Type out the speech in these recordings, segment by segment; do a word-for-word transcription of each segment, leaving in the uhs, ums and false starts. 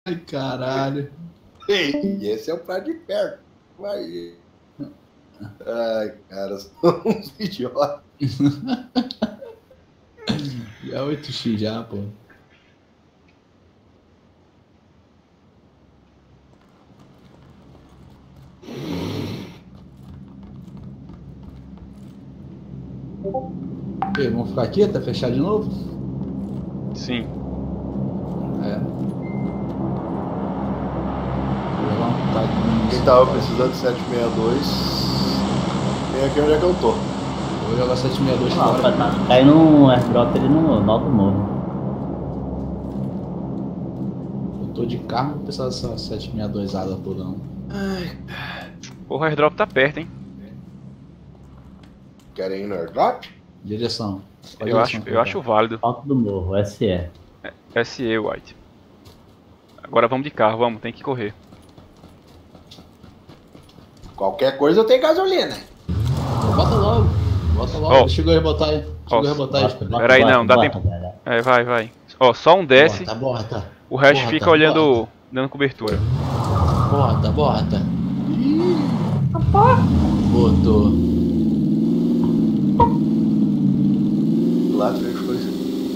Ai, caralho. E esse é o prato de perto. Vai. Ai, cara, são uns idiotas. Já oito x já, pô. E aí, vamos ficar aqui até fechar de novo? Sim. É. Vou levar um tá aqui. Quem tava precisando de sete sessenta e dois, vem aqui onde é que eu tô. Vou jogar sete sessenta e dois Não, fora. tá caindo um airdrop ali no, no alto morro. Eu tô de carro, não vou precisar dessa sete sessenta e dois ada toda não. O airdrop tá perto, hein? Querem ir no airdrop? Direção. Qual Eu direção acho, que eu tá? acho válido. Alto do morro, S E. S E, White. Agora vamos de carro, vamos, tem que correr. Qualquer coisa eu tenho gasolina. Bota logo. Bota logo. Ó. Chegou a rebotar aí. Chegou Ó. a rebotar aí. Felipe. Pera aí, não, dá bota, tempo. velho. É, vai, vai. Ó, só um desce, Bota, bota. o resto bota, fica olhando, bota. dando cobertura. Bota, bota. Botou. Lá três coisas.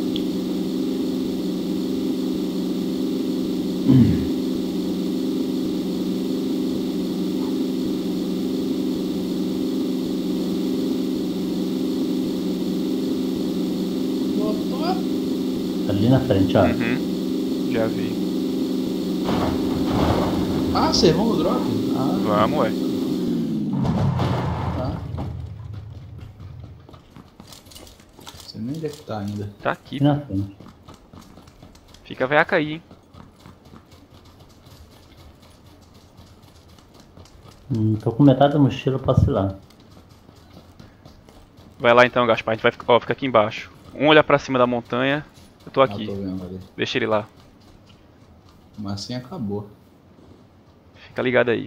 Botou. Ali na frente, ó. Uhum. Já vi. Ah, vocês vão no drop? Ah, Vamos, ué. tá. Você nem deve estar ainda. Tá aqui. Aqui na frente. Fica a veaca aí, hein? Hum, tô com metade da mochila, posso ir lá. Vai lá então, Gaspar. A gente vai ficar, ó, fica aqui embaixo. Um olha pra cima da montanha. Eu tô Ah, aqui. tô vendo ali. Deixa ele lá. Mas assim acabou. Fica ligado aí.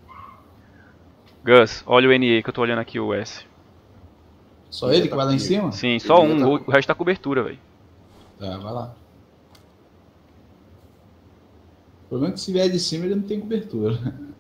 Gus, olha o N E que eu tô olhando aqui o S. Só ele que vai lá em cima? Sim, só Ele um. tá- O o resto tá cobertura, velho. Tá, vai lá. O problema é que se vier de cima ele não tem cobertura.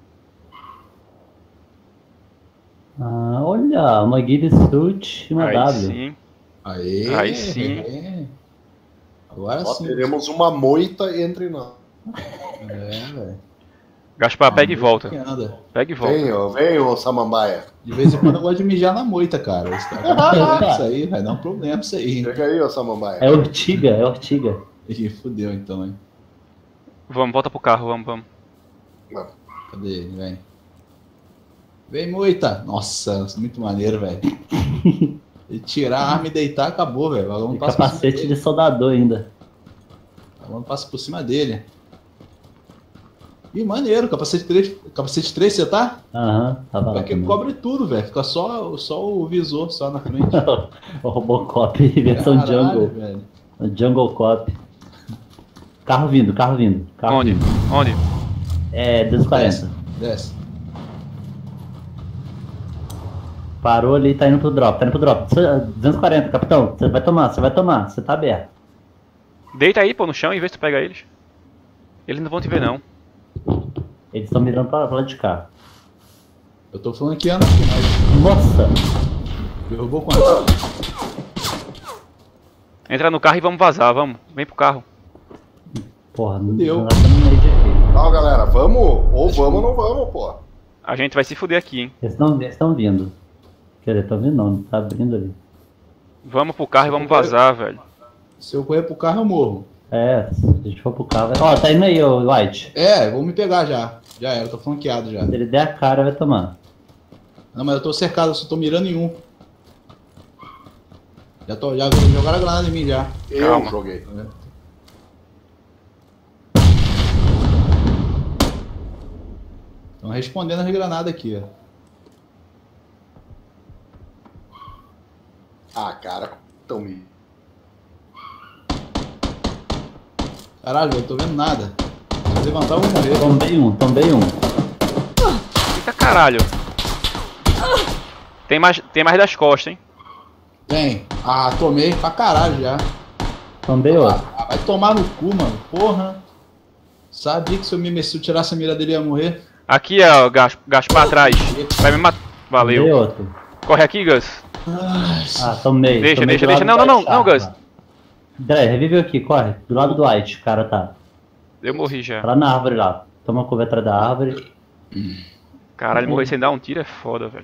Ah, olha, uma guilda suit e uma Aí W. sim. Aê! Aí sim. é. Agora Ó, sim. teremos uma moita entre nós. É, velho. Gaspar, pega e volta. Que anda. Pega e volta. Vem, ó, vem, ô Samambaia. De vez em quando eu gosto de mijar na moita, cara. Isso, tá... isso aí vai dar um problema isso aí. Chega aí, ô Samambaia. É ortiga, é ortiga. Ih, fudeu então, hein. Vamos, volta pro carro, vamos, vamos. Cadê ele, vem? Vem, moita! Nossa, muito maneiro, velho. E tirar a arma e deitar, acabou, velho. O aluno E passa por cima capacete dele. de soldador ainda. O aluno passa por cima dele. Ih, maneiro, capacete três, capacete três você tá? Aham, tava lá. Vai que também. cobre tudo, velho. Fica só, só o visor só na frente. O Robocop, versão Caralho, Jungle. velho. O Jungle Cop. Carro vindo, carro vindo. Carro Onde? vindo. Onde? É, duzentos e Desce, quarenta. desce. Parou ali, tá indo pro drop, tá indo pro drop. duzentos e quarenta, capitão. Você vai tomar, você vai tomar. Você tá aberto. Deita aí, pô, no chão e vê se tu pega eles. Eles não vão te ver, não. Eles estão mirando pra lá de cá. Eu tô falando que anda aqui, mas Nossa! derrubou quanto? Entra no carro e vamos vazar, vamos. Vem pro carro. Porra, não Fudeu. nós estamos no meio de aqui. Ó, galera, vamos? Ou vamos ou não vamos, pô. A gente vai se fuder aqui, hein. Eles estão eles estão vindo. Quer dizer, estão vindo não, tá abrindo ali. Vamos pro carro e vamos vazar, velho. Se eu correr pro carro, eu morro. É, se a gente for pro carro, vai... Ó, tá indo aí, ô White. É, vou me pegar já. Já era, eu tô flanqueado já. Se ele der a cara, vai tomar. Não, mas eu tô cercado, eu só tô mirando em um. Já tô, já jogaram a granada em mim já. Eu Calma. joguei. Estão respondendo as granadas aqui, ó. Ah, cara, tão me. Caralho, velho, tô vendo nada. Se levantar, eu vou morrer. Tombei um, tombei um. Eita caralho. Tem mais, tem mais das costas, hein. Tem. Ah, tomei pra caralho já. Tombei outro. Ah, vai tomar no cu, mano. Porra. Sabia que se eu me se eu tirasse a mira dele ia morrer. Aqui, ó, Gas- Gaspar atrás. Vai me matar. Dei Valeu. outro. Corre aqui, Gus. Ai, Ah, tomei. Deixa, tomei deixa, do deixa. lado Não, do não, White não, não, Star, Gus. lá. André, reviveu aqui, corre. Do lado do White, o cara tá. Eu morri já. Tá lá na árvore lá. Toma curva atrás da árvore. Caralho, morrer sem dar um tiro é foda, velho.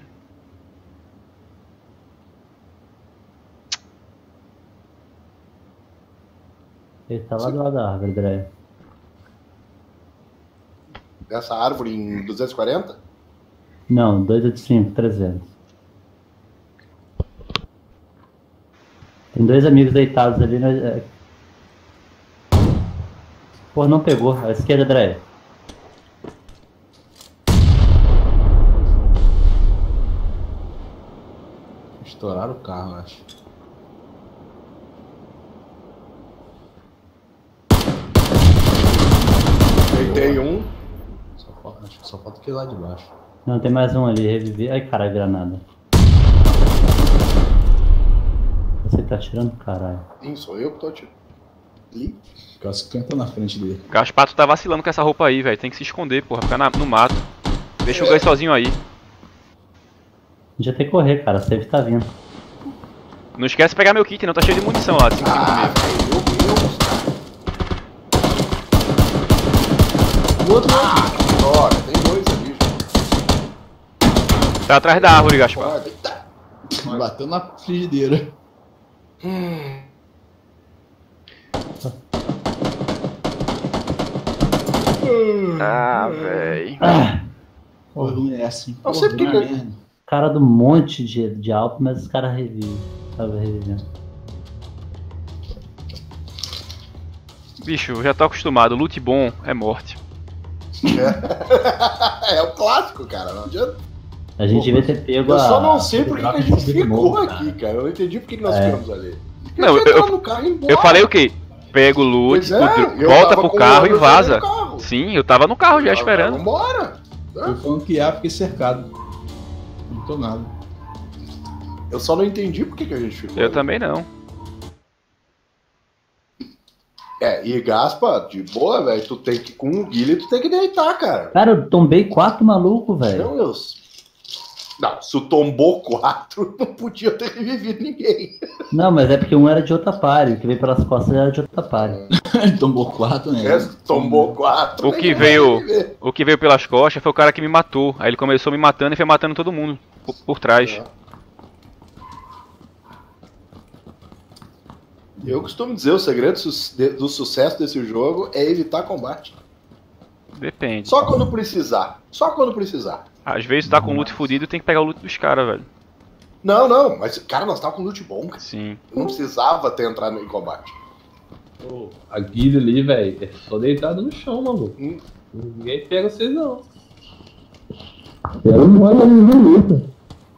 Ele tá lá do lado da árvore, André. Essa árvore em duzentos e quarenta? Não, dois oito cinco, trezentos. Tem dois amigos deitados ali, né? Pô, não pegou. A esquerda, André. estouraram o carro, eu acho. Deitei um. Só falta, acho que só falta aquele lá de baixo. Não, tem mais um ali, reviver. Ai, caralho, granada. Você tá atirando, caralho. Sim, sou eu que tô atirando. Ali. Fica cinquenta na frente dele. Gaspar, tu tá vacilando com essa roupa aí, velho. Tem que se esconder, porra. Ficar na- no mato. Deixa o Gus sozinho aí. Já tem que correr, cara. Safe tá vindo. Não esquece de pegar meu kit, não. Tá cheio de munição lá. cinco Ah, mesmo. velho, meu Deus, cara. O outro não. Ah, que droga, tem dois ali. Tá atrás da árvore, Gaspar. Eita. Bateu na frigideira. Ah, velho. Ah, Pô, ruim é assim. Não sei porque Porra, que- merda. cara do monte de, de alto, mas os caras revivem. Tava revivendo. Bicho, eu já tô acostumado. Loot bom é morte. É o clássico, cara. Não adianta. A gente Pô, devia ter pego Eu a... só não sei por que que a gente subido ficou novo, aqui, cara. cara. Eu não entendi por que que nós É. ficamos ali. Não, Eu, eu- no carro e ir embora. Eu falei o quê? Pega o loot, Pois é, tu- eu volta tava pro com o carro e Anderson vaza. no carro. Sim, eu tava no carro já esperando. Vambora. Eu fui ampliar, fiquei cercado. Não tô nada. Eu só não entendi por que que a gente ficou. Eu ali. também não. É, e Gaspa, de boa, velho, tu tem que, com o Guilherme, tu tem que deitar, cara. Cara, eu tombei quatro malucos, velho. Não, eu... Não, se tu tombou quatro, não podia ter revivido ninguém. Não, mas é porque um era de outra party. O que veio pelas costas era de outra party. Tomou quatro, né? É, tombou quatro. O que ninguém vai veio- reviver. O que veio pelas costas foi o cara que me matou. Aí ele começou me matando e foi matando todo mundo por, por trás. É. Eu costumo dizer, o segredo do su- de- do sucesso desse jogo é evitar combate. Depende. Só quando precisar. Só quando precisar. Às vezes tá com o loot fudido e tem que pegar o loot dos caras, velho. Não, não, mas, cara, nós tava com loot bom, cara. Sim. Eu não precisava ter entrado em combate. Pô, a guilda ali, velho, é só deitado no chão, maluco. Hum. Ninguém pega vocês, não. Eu não olho ali,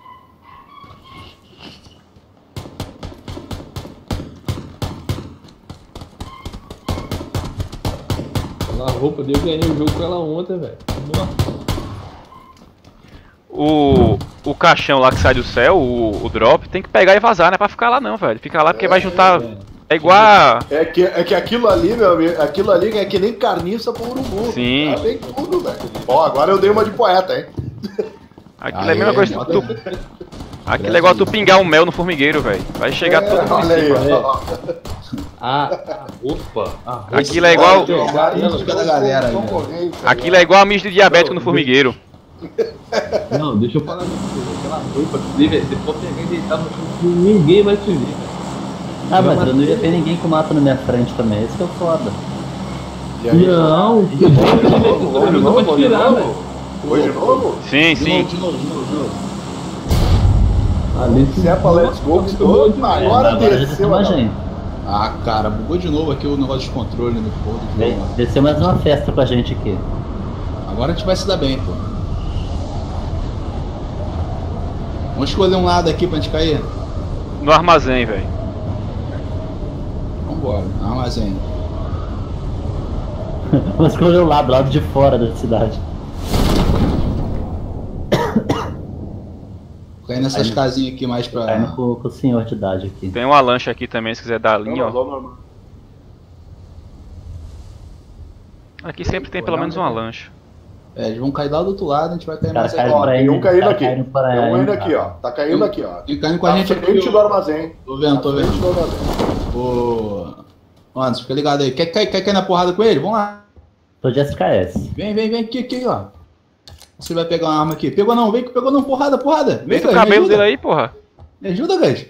A roupa dele, eu ganhei o jogo com ela ontem, velho. Nossa. O, o caixão lá que sai do céu, o, o drop, tem que pegar e vazar, não é pra ficar lá não, velho. Fica lá porque vai juntar. velho. É igual a... É que, é que aquilo ali, meu amigo, aquilo ali é que nem carniça pro urubu. Sim. Tá bem tudo, velho. Ó, agora eu dei uma de poeta, hein? Aquilo Ah, é a mesma é, coisa. bota- Tu, aquilo é igual tu pingar um mel no formigueiro, velho. Vai chegar É, todo mundo olha em aí, cima. ó. A, a roupa, a roupa. Aquilo é igual- Isso que é da galera aí, né? Concorrente, Aquilo é igual a mídia de diabético no formigueiro. Não, deixa eu falar com você. Aquela roupa ali, velho, você pode pegar e deitar no chão que ninguém vai te ver, velho. Ah, mas eu não ia ver ninguém com mato na minha frente também. Esse que é o foda. E aí? Não, você Vamos, pode vamos, ver, vamos, você vamos, não vamos, pode tirar, vamos. velho. Hoje de novo? Sim, De sim. novo, de novo, de novo, de novo. Ali, Se é pra Let's Go, que estou. Agora Agora já desceu. tem mais não. gente. Ah, cara, bugou de novo aqui o negócio de controle no porra do Vem, jogo. lá. desceu mais uma festa com a gente aqui. Agora a gente vai se dar bem, pô. Vamos escolher um lado aqui pra gente cair? No armazém, velho. Vambora, armazém. Vamos escolher o lado, lado de fora da cidade. Cair nessas Aí- casinhas aqui mais pra. Caindo com, com o senhor de idade aqui. Tem uma lancha aqui também, se quiser dar a linha, Não, ó. não, não. Aqui sempre tem pelo menos uma lancha. É, eles vão cair lá do outro lado, a gente vai cair Cara, mais caiu aqui. Ó, pra tem ele, um caindo tá aqui. caindo pra Tem um ele, indo aqui, cara. ó. Tá caindo aqui, ó. Tem caindo com a Na gente aqui. frente ó. do armazém. Tô vendo, tô Na frente vendo. do armazém. Ô. Anderson, fica ligado aí. Quer, quer, quer cair na porrada com ele? Vamos lá. Tô de S K S. Vem, vem, vem aqui, aqui, ó. Você vai pegar uma arma aqui. Pegou não, vem que pegou não, porrada, porrada. Vem, Deita o Gus, me cabelo ajuda. dele aí, porra. Me ajuda, Gus.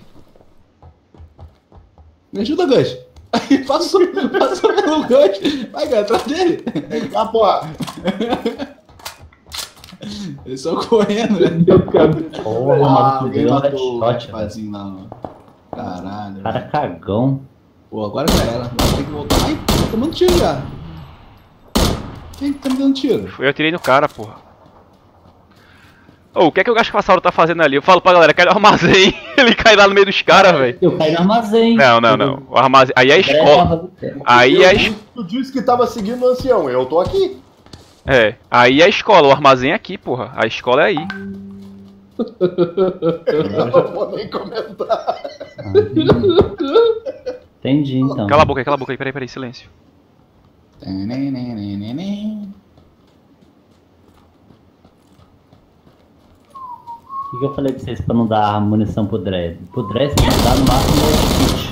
Me ajuda, Gus. Aí, passou, passou pelo Gus. Vai, Gus, atrás dele. Vem cá, porra. Eles estão correndo, velho. Meu cabelo. Porra, Ah, maluco, alguém deu um matou o headshot, velho. rapazinho lá, mano. Caralho. Cara velho. cagão. Pô, agora já era. Agora tem que voltar. Ai, tô tomando tiro já. Quem que tá me dando tiro? Eu atirei no cara, porra. Ô, o que é que o Gaspassaro tá fazendo ali? Eu falo pra galera, cai no armazém. Ele cai lá no meio dos caras, velho. Eu caí no armazém. Não, não, não. O armazém. Aí é a escola. Aí é a es- Tu disse que tava seguindo o ancião. Eu tô aqui. É. Aí é a escola. O armazém é aqui, porra. A escola é aí. Eu não vou nem comentar. Entendi, então. Cala a boca aí, cala a boca aí. Peraí, peraí, silêncio. O que, que eu falei pra vocês pra não dar munição pro Dredd? Pro Dredd você tem que dar no máximo medkit.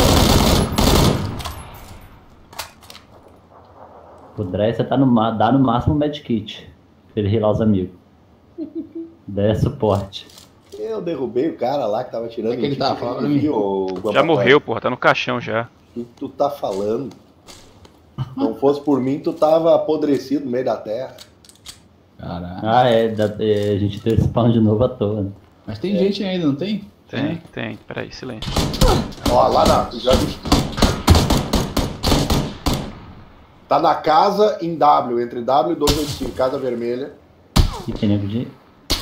Pro Dredd você tá no, ma- dá no máximo medkit. Pra ele healar os amigos. Daí é suporte. Eu derrubei o cara lá que tava tirando. É que ele o tá, tiro, fala pra ele mim. viu, ô, Já Guamapé. morreu, porra. Tá no caixão já. O que tu tá falando? Não fosse por mim, tu tava apodrecido no meio da terra. Caralho. Ah, é, dá- é, a gente deu spawn de novo à toa. Né? Mas tem gente ainda, não tem? Tem, tem. Peraí, silêncio. Ó, lá na. Já vi. Tá na casa em W, entre W e duzentos e oitenta e cinco, casa vermelha. E tem nego de.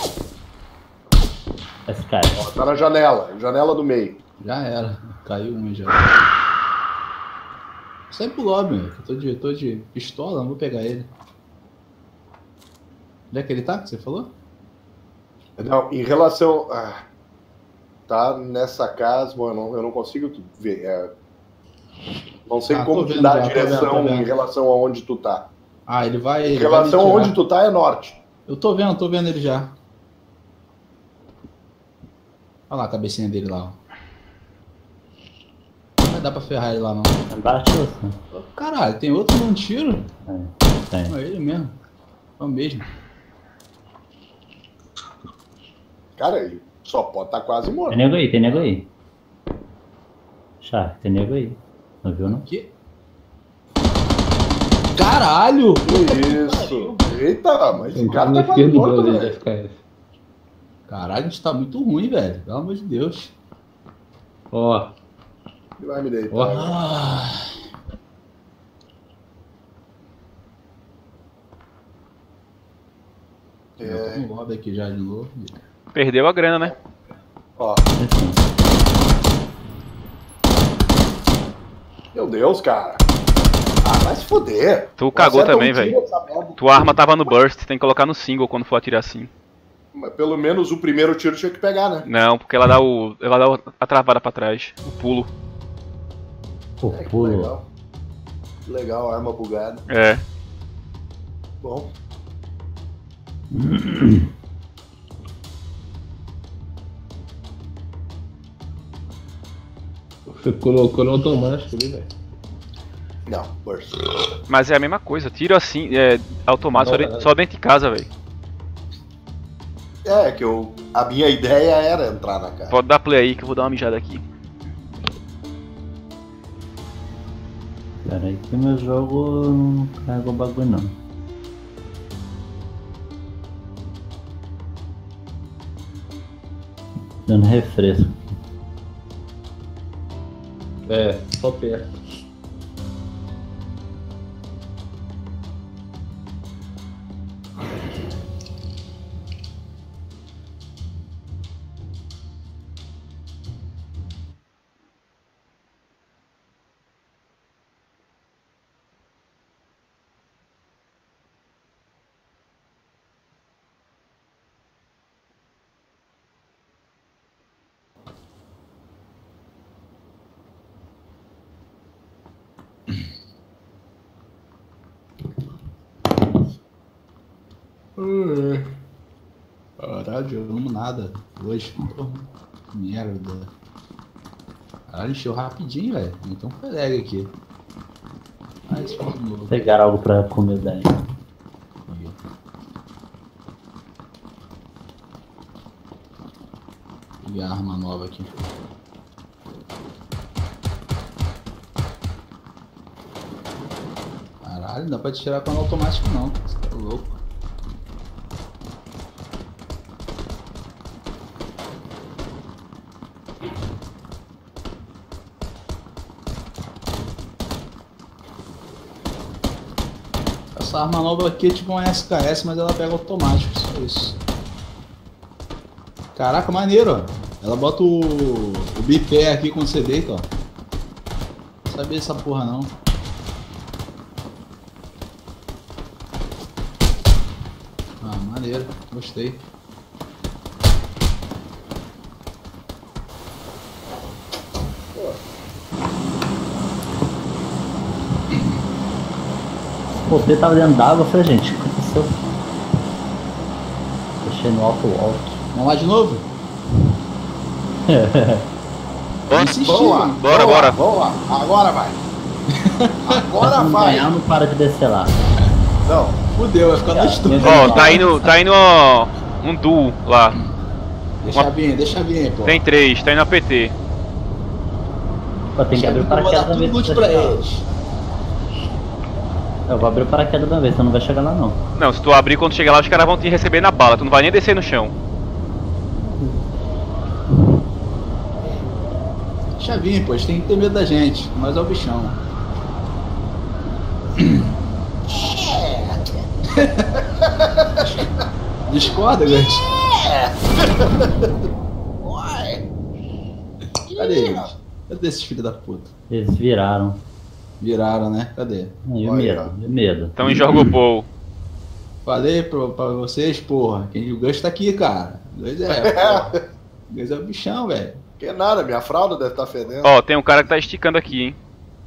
S K Ó, S. tá na janela, janela do meio. Já era. Caiu um já. Sai pro lobby, meu. Eu tô de, tô de pistola, não vou pegar ele. Onde é que ele tá? Que você falou? Não, em relação. Ah, tá nessa casa, bom, eu não, eu não consigo ver. é, não sei Ah, como tô te vendo dar a já, tô vendo, direção tô vendo. em relação a onde tu tá. Ah, ele vai. Em Ele relação vai a me onde tirar. tu tá é norte. Eu tô vendo, tô vendo ele já. Olha lá a cabecinha dele lá, ó. Não vai dar pra ferrar ele lá, não. Embaixo, assim. Caralho, tem outro num tiro? É, tem. Não, é ele mesmo. É o mesmo. Cara, ele só pode estar tá quase morto. Tem nego aí, tem nego aí. Chá, tem nego aí. Não viu, não? Que? Caralho! Que isso? Eita, mas Tem esse um cara cara na tá quase esquerda do morto, Brasil de velho. F K S. Caralho, a gente tá muito ruim, velho. Pelo amor de Deus. Ó, Ele vai me deitar. Ó. Ah. Eu tô É, com o lobby aqui já de novo. Perdeu a grana, né? ó, Assim. meu Deus, cara. Ah, vai se foder. Tu cagou Acerta um também, tiro velho. nessa merda. Tua arma tava no burst, tem que colocar no single quando for atirar assim. Mas pelo menos o primeiro tiro tinha que pegar, né? Não, porque ela dá o. Ela dá a travada pra trás. O pulo. Pô, É, que pulo. legal. Que legal, arma bugada. É. Bom, você colocou no automático ali, velho. não, burst. Mas é a mesma coisa. Tiro assim, é automático só, Não, dentro, não. só dentro de casa, velho. É, que eu, a minha ideia era entrar na casa. Pode dar play aí que eu vou dar uma mijada aqui. Pera aí que meu jogo não carregou bagulho não. Dando refresco. É, só perto. Caralho, jogamos nada hoje. Porra, merda. Caralho, encheu rapidinho, velho. Então foi lag aqui. Ah, esse foi de novo. Pegar algo pra comer daí. Aí. Peguei a arma nova aqui. Caralho, não dá pra tirar com automático não. Você tá louco. Essa arma nova aqui é tipo uma S K S, mas ela pega automático, só isso. Caraca, maneiro, ó. Ela bota o, o bipé aqui quando você deita, ó. Não sabia essa porra não. Ah, maneiro, gostei. Pô, o P tava dentro d'água, eu falei, gente, o que aconteceu? Deixei no alto walk. Vamos lá de novo? Bora, Insistir, Vamos lá, hein? bora, vamos lá, bora. vamos lá. Agora vai. Agora Se não vai. ganhar, não para de descer lá. Não, Fudeu, vai ficar Cara, dois turnos. Ó, tá indo, tá indo ó, um duo lá. Deixa vir, deixa vir, pô. Tem três, tá indo a P T. Pô, tem que abrir o Eu vou dar paraquedas da tudo vez. loot que pra você chegar. eles. Eu vou abrir o paraquedas da vez, senão não vai chegar lá não. Não, se tu abrir quando chegar lá, os caras vão te receber na bala. Tu não vai nem descer no chão. Deixa vir, pô. Eles têm que ter medo da gente. Nós é o bichão. Discorda, Gans? Cadê eles? Cadê esses filhos da puta? Eles viraram. Viraram, né? Cadê? E o Olha. medo, e o medo. Então em Jorgopol. Falei pra, pra vocês, porra. Quem, o Gus tá aqui, cara. O Gus é, porra. O Gus é o bichão, velho. que nada, minha fralda deve estar fedendo. Ó, tem um cara que tá esticando aqui, hein.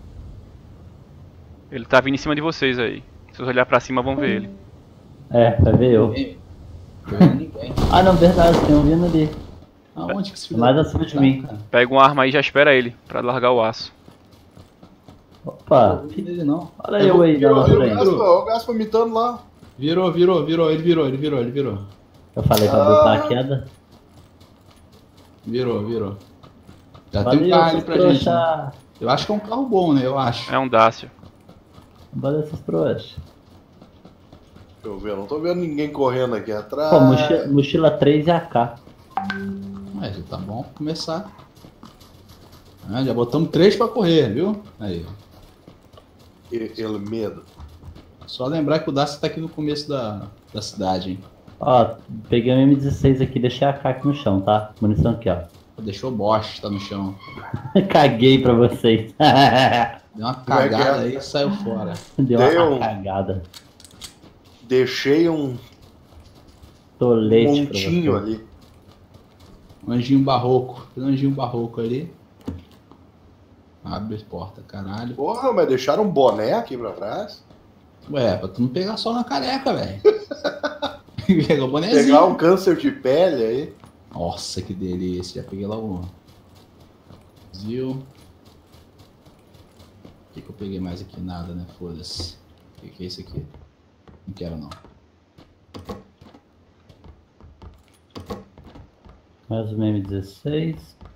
Ele tá vindo em cima de vocês aí. Se vocês olhar pra cima, vão ver ele. É, vai ver eu. Ninguém. Tô vendo ninguém. Ah não, verdade, tem um vindo ali. Aonde que esse filho Mais da acima puta de tá, mim. cara? Pega uma arma aí e já espera ele, pra largar o aço. Opa, Não vi dele, não. olha eu aí da Virou, nossa virou, frente. virou. Olha o Gaspa imitando lá. Virou, virou, virou, ele virou, ele virou, ele virou. Eu falei pra abrir o paraquedas. Virou, virou. Já tem um Valeu, carro ali seus pra gente. Né? trouxa. Eu acho que é um carro bom, né? Eu acho. É um Dácio. Valeu, seus trouxas. Deixa eu ver, eu não tô vendo ninguém correndo aqui atrás. Pô, mochila, mochila três e A K. Mas já tá bom começar. Ah, já botamos três pra correr, viu? Aí. E- Ele medo. Só lembrar que o Dacia tá aqui no começo da, da cidade, hein? Ó, peguei um M dezesseis aqui, deixei a A K aqui no chão, tá? Munição aqui, ó. Deixou o Bosch, tá no chão. Caguei pra vocês. Deu uma Como é que é? cagada aí e saiu fora. Deu Deu. uma cagada. Deixei um Tolete pra montinho você. ali. Um anjinho barroco. Tem um anjinho barroco ali. Abre a porta, caralho. Porra, mas deixaram um boné aqui pra trás. Ué, pra tu não pegar só na careca, velho. Pegou o bonezinho. Pegar um câncer de pele aí. Nossa, que delícia. Já peguei logo um. Fuzil. O que, que eu peguei mais aqui? Nada, né? Foda-se. O que, que é isso aqui? Não quero, não. Mais um M dezesseis.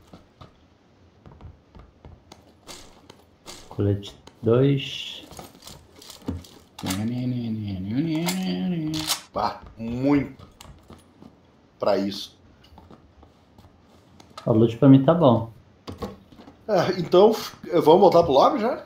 Colete dois. Ah, muito pra isso. O loot pra mim tá bom. Ah, então, f- vamos voltar pro lobby já?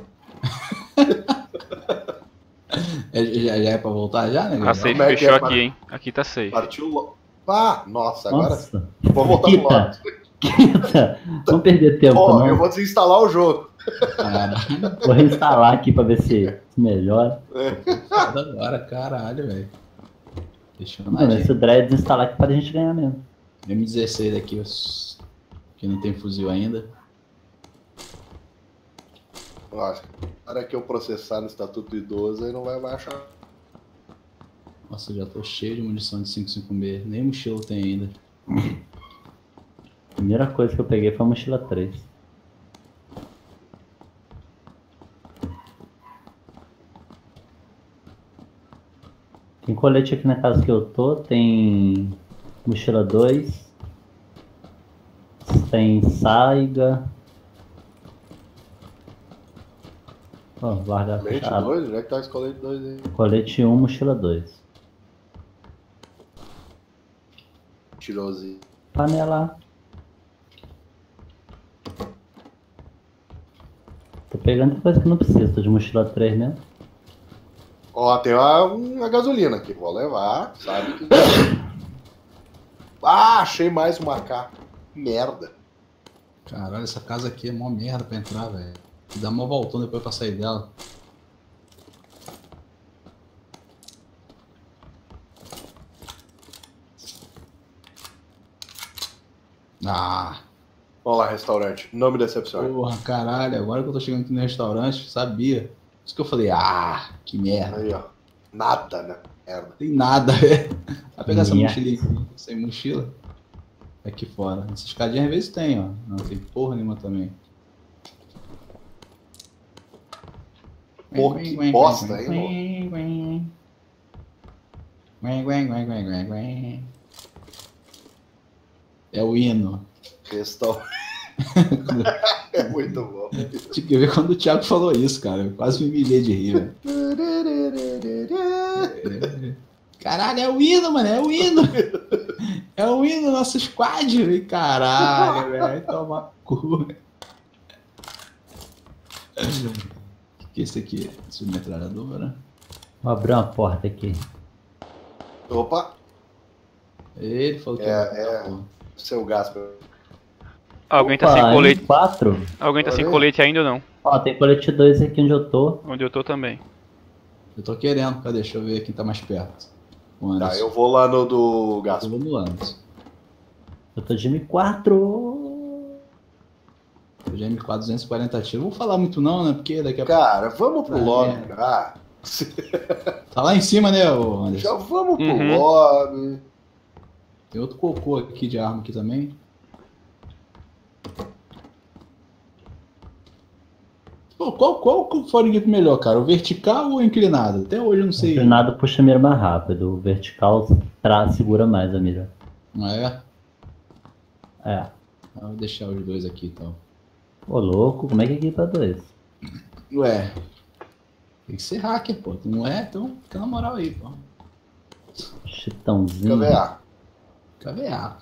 É, já, já é pra voltar já, né? A galera? safe Como é que fechou é, aqui, para- hein. Aqui tá safe. Partiu o lobby. Ah, nossa, agora Nossa. vou voltar pro Quita. lobby. Quita. Vamos perder tempo, Ó, não. eu vou desinstalar o jogo. Caralho. Vou reinstalar aqui pra ver se se melhora. Foda agora, caralho, velho. Deixa eu Mano, esse dread desinstalar aqui pra gente ganhar mesmo. M dezesseis aqui, os- que não tem fuzil ainda. Olha, na hora que eu processar no Estatuto do Idoso, aí não vai baixar. Nossa, eu já tô cheio de munição de cinco cinco seis. Nem mochila tem ainda. A primeira coisa que eu peguei foi a mochila três. Tem colete aqui na casa que eu tô, tem mochila dois, tem saiga. Ó, guarda Colete fechado. dois? Onde é que tá esse colete dois aí? Colete um, mochila dois. Tirosinho. Panela. Tô pegando coisa que não precisa, tô de mochila três mesmo. Ó, tem uma, uma gasolina aqui. Vou levar, sabe que... Ah, achei mais uma cá. Merda. Caralho, essa casa aqui é mó merda pra entrar, velho. Dá uma voltão depois pra sair dela. Ah, Vamos lá, restaurante. Não me decepcione. porra, caralho. Agora que eu tô chegando aqui no restaurante, sabia. Por isso que eu falei, ah, que merda. Aí, ó. Nada, né? Merda. Tem nada, velho. Vai pegar essa Merda. mochilinha aqui, sem mochila. Aqui fora. Essa escadinha às vezes tem, ó. Não tem porra nenhuma também. Pô, que bosta, hein, É o hino. Restaurante. É muito bom. Tinha que ver quando o Thiago falou isso, cara. Eu quase me humilhei de rir, velho. Caralho, é o hino, mano, é o hino. É o hino do nosso squad. Caralho, velho. Toma cu. O que é esse aqui? Submetralhadora. Vou abrir uma porta aqui. Opa, Ele falou que É, ia é. botar, pô. seu gasto. Alguém tá Opa, sem colete. M quatro. Alguém tá sem Olha. colete ainda ou não? Ó, tem colete dois aqui onde eu tô. Onde eu tô também. Eu tô querendo. Cadê? Deixa eu ver quem tá mais perto. O Tá, Anderson. eu vou lá no do Eu gasto. vou no Anderson. Eu tô de M quatro. O G M quatro duzentos e quarenta tiros. Não vou falar muito não, né? Porque daqui a pouco... Cara, vamos pro Ah, lobby. é. Ah, Tá lá em cima, né, ô Anderson? já vamos pro Uhum. lobby. Tem outro cocô aqui de arma aqui também. Pô, qual, qual que for equipe melhor, cara? O vertical ou o inclinado? Até hoje eu não O sei. inclinado puxa a mira mais rápido. O vertical tra- segura mais a mira. Não é? É. Ah, vou deixar os dois aqui então. Ô louco, como é que equipa dois? Ué. Tem que ser hacker, pô. Não é? Então fica na moral aí, pô. Chitãozinho. K V A. K V A.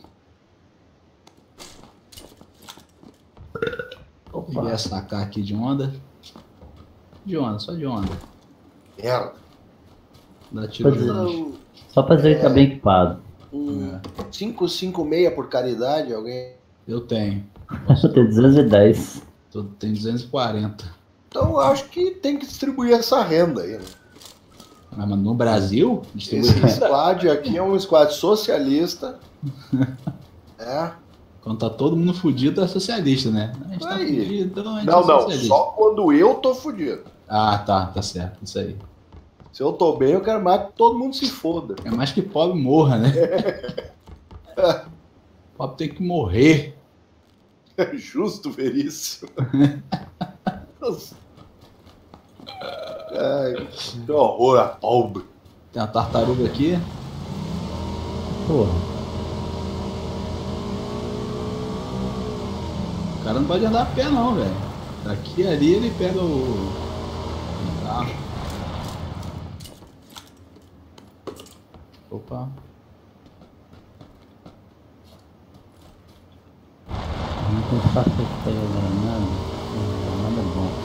Opa. Peguei essa A K aqui de onda. De onda, só de onda. Merda. Dá tiro Pois é. no bicho. Só pra dizer que tá bem equipado. Um É, cinco cinco seis por caridade, alguém. eu tenho. Eu tenho duzentos e dez. Tô, tem duzentos e quarenta. Então eu acho que tem que distribuir essa renda aí. Né? Ah, mas no Brasil? Distribui Esse renda. squad aqui é um squad socialista. É. Quando tá todo mundo fudido, é socialista, né? A gente tá Aí. fudido, então a gente Não, é não, socialista. só quando eu tô fudido. Ah, tá, tá certo, isso aí. Se eu tô bem, eu quero mais que todo mundo se foda. É mais que pobre morra, né? Pobre tem que morrer. É justo ver isso. Nossa. Ai, que horror a pobre. Tem uma tartaruga aqui. Porra. O cara não pode andar a pé não, velho. Daqui a ali ele pega o... o carro. Opa. Não tem espaço pra pegar granada. Granada é bom.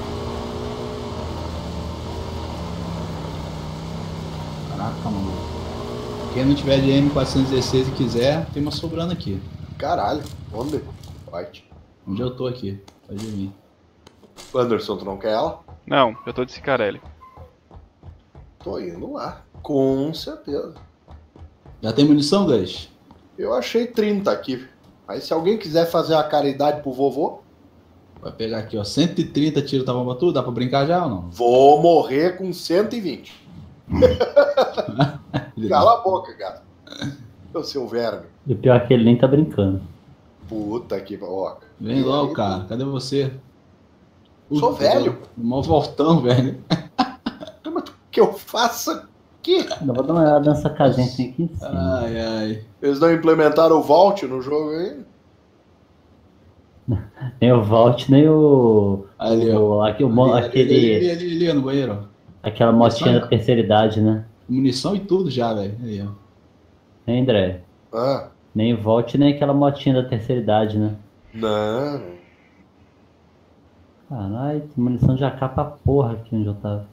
Caraca, mano. Quem não tiver de M quatrocentos e dezesseis e quiser, tem uma sobrando aqui. Caralho, onde? White. Onde eu tô aqui? Pode vir. Anderson, tu não quer ela? Não, eu tô de Cicarelli. Tô indo lá. Com certeza. Já tem munição, Gus? Eu achei trinta aqui. Aí se alguém quiser fazer a caridade pro vovô, Vai pegar aqui, ó. cento e trinta tiros, tá bom pra tudo? Dá pra brincar já ou não? vou morrer com cento e vinte. Cala a boca, gato. Ô, seu verme. E o pior é que ele nem tá brincando. Puta que... Ó. Vem logo, cara. Cadê você? Sou Puta, velho. Mó voltão, velho. Mas o que eu faço aqui? Eu vou dar uma olhada nessa casinha que tem aqui em cima. Ai, ai. Eles não implementaram o Vault no jogo ainda? Nem o Vault, nem o. Ali, o, ó. aqui, o mo- Ali, aquele, ali, ali, ali, ali, no banheiro, ó. aquela motinha da terceira idade, né? Munição e tudo já, velho. Ali, ó. Nem André. Ah, Nem o Vault, nem aquela motinha da terceira idade, né? não. Caralho, tem munição de A K pra porra aqui onde eu tava.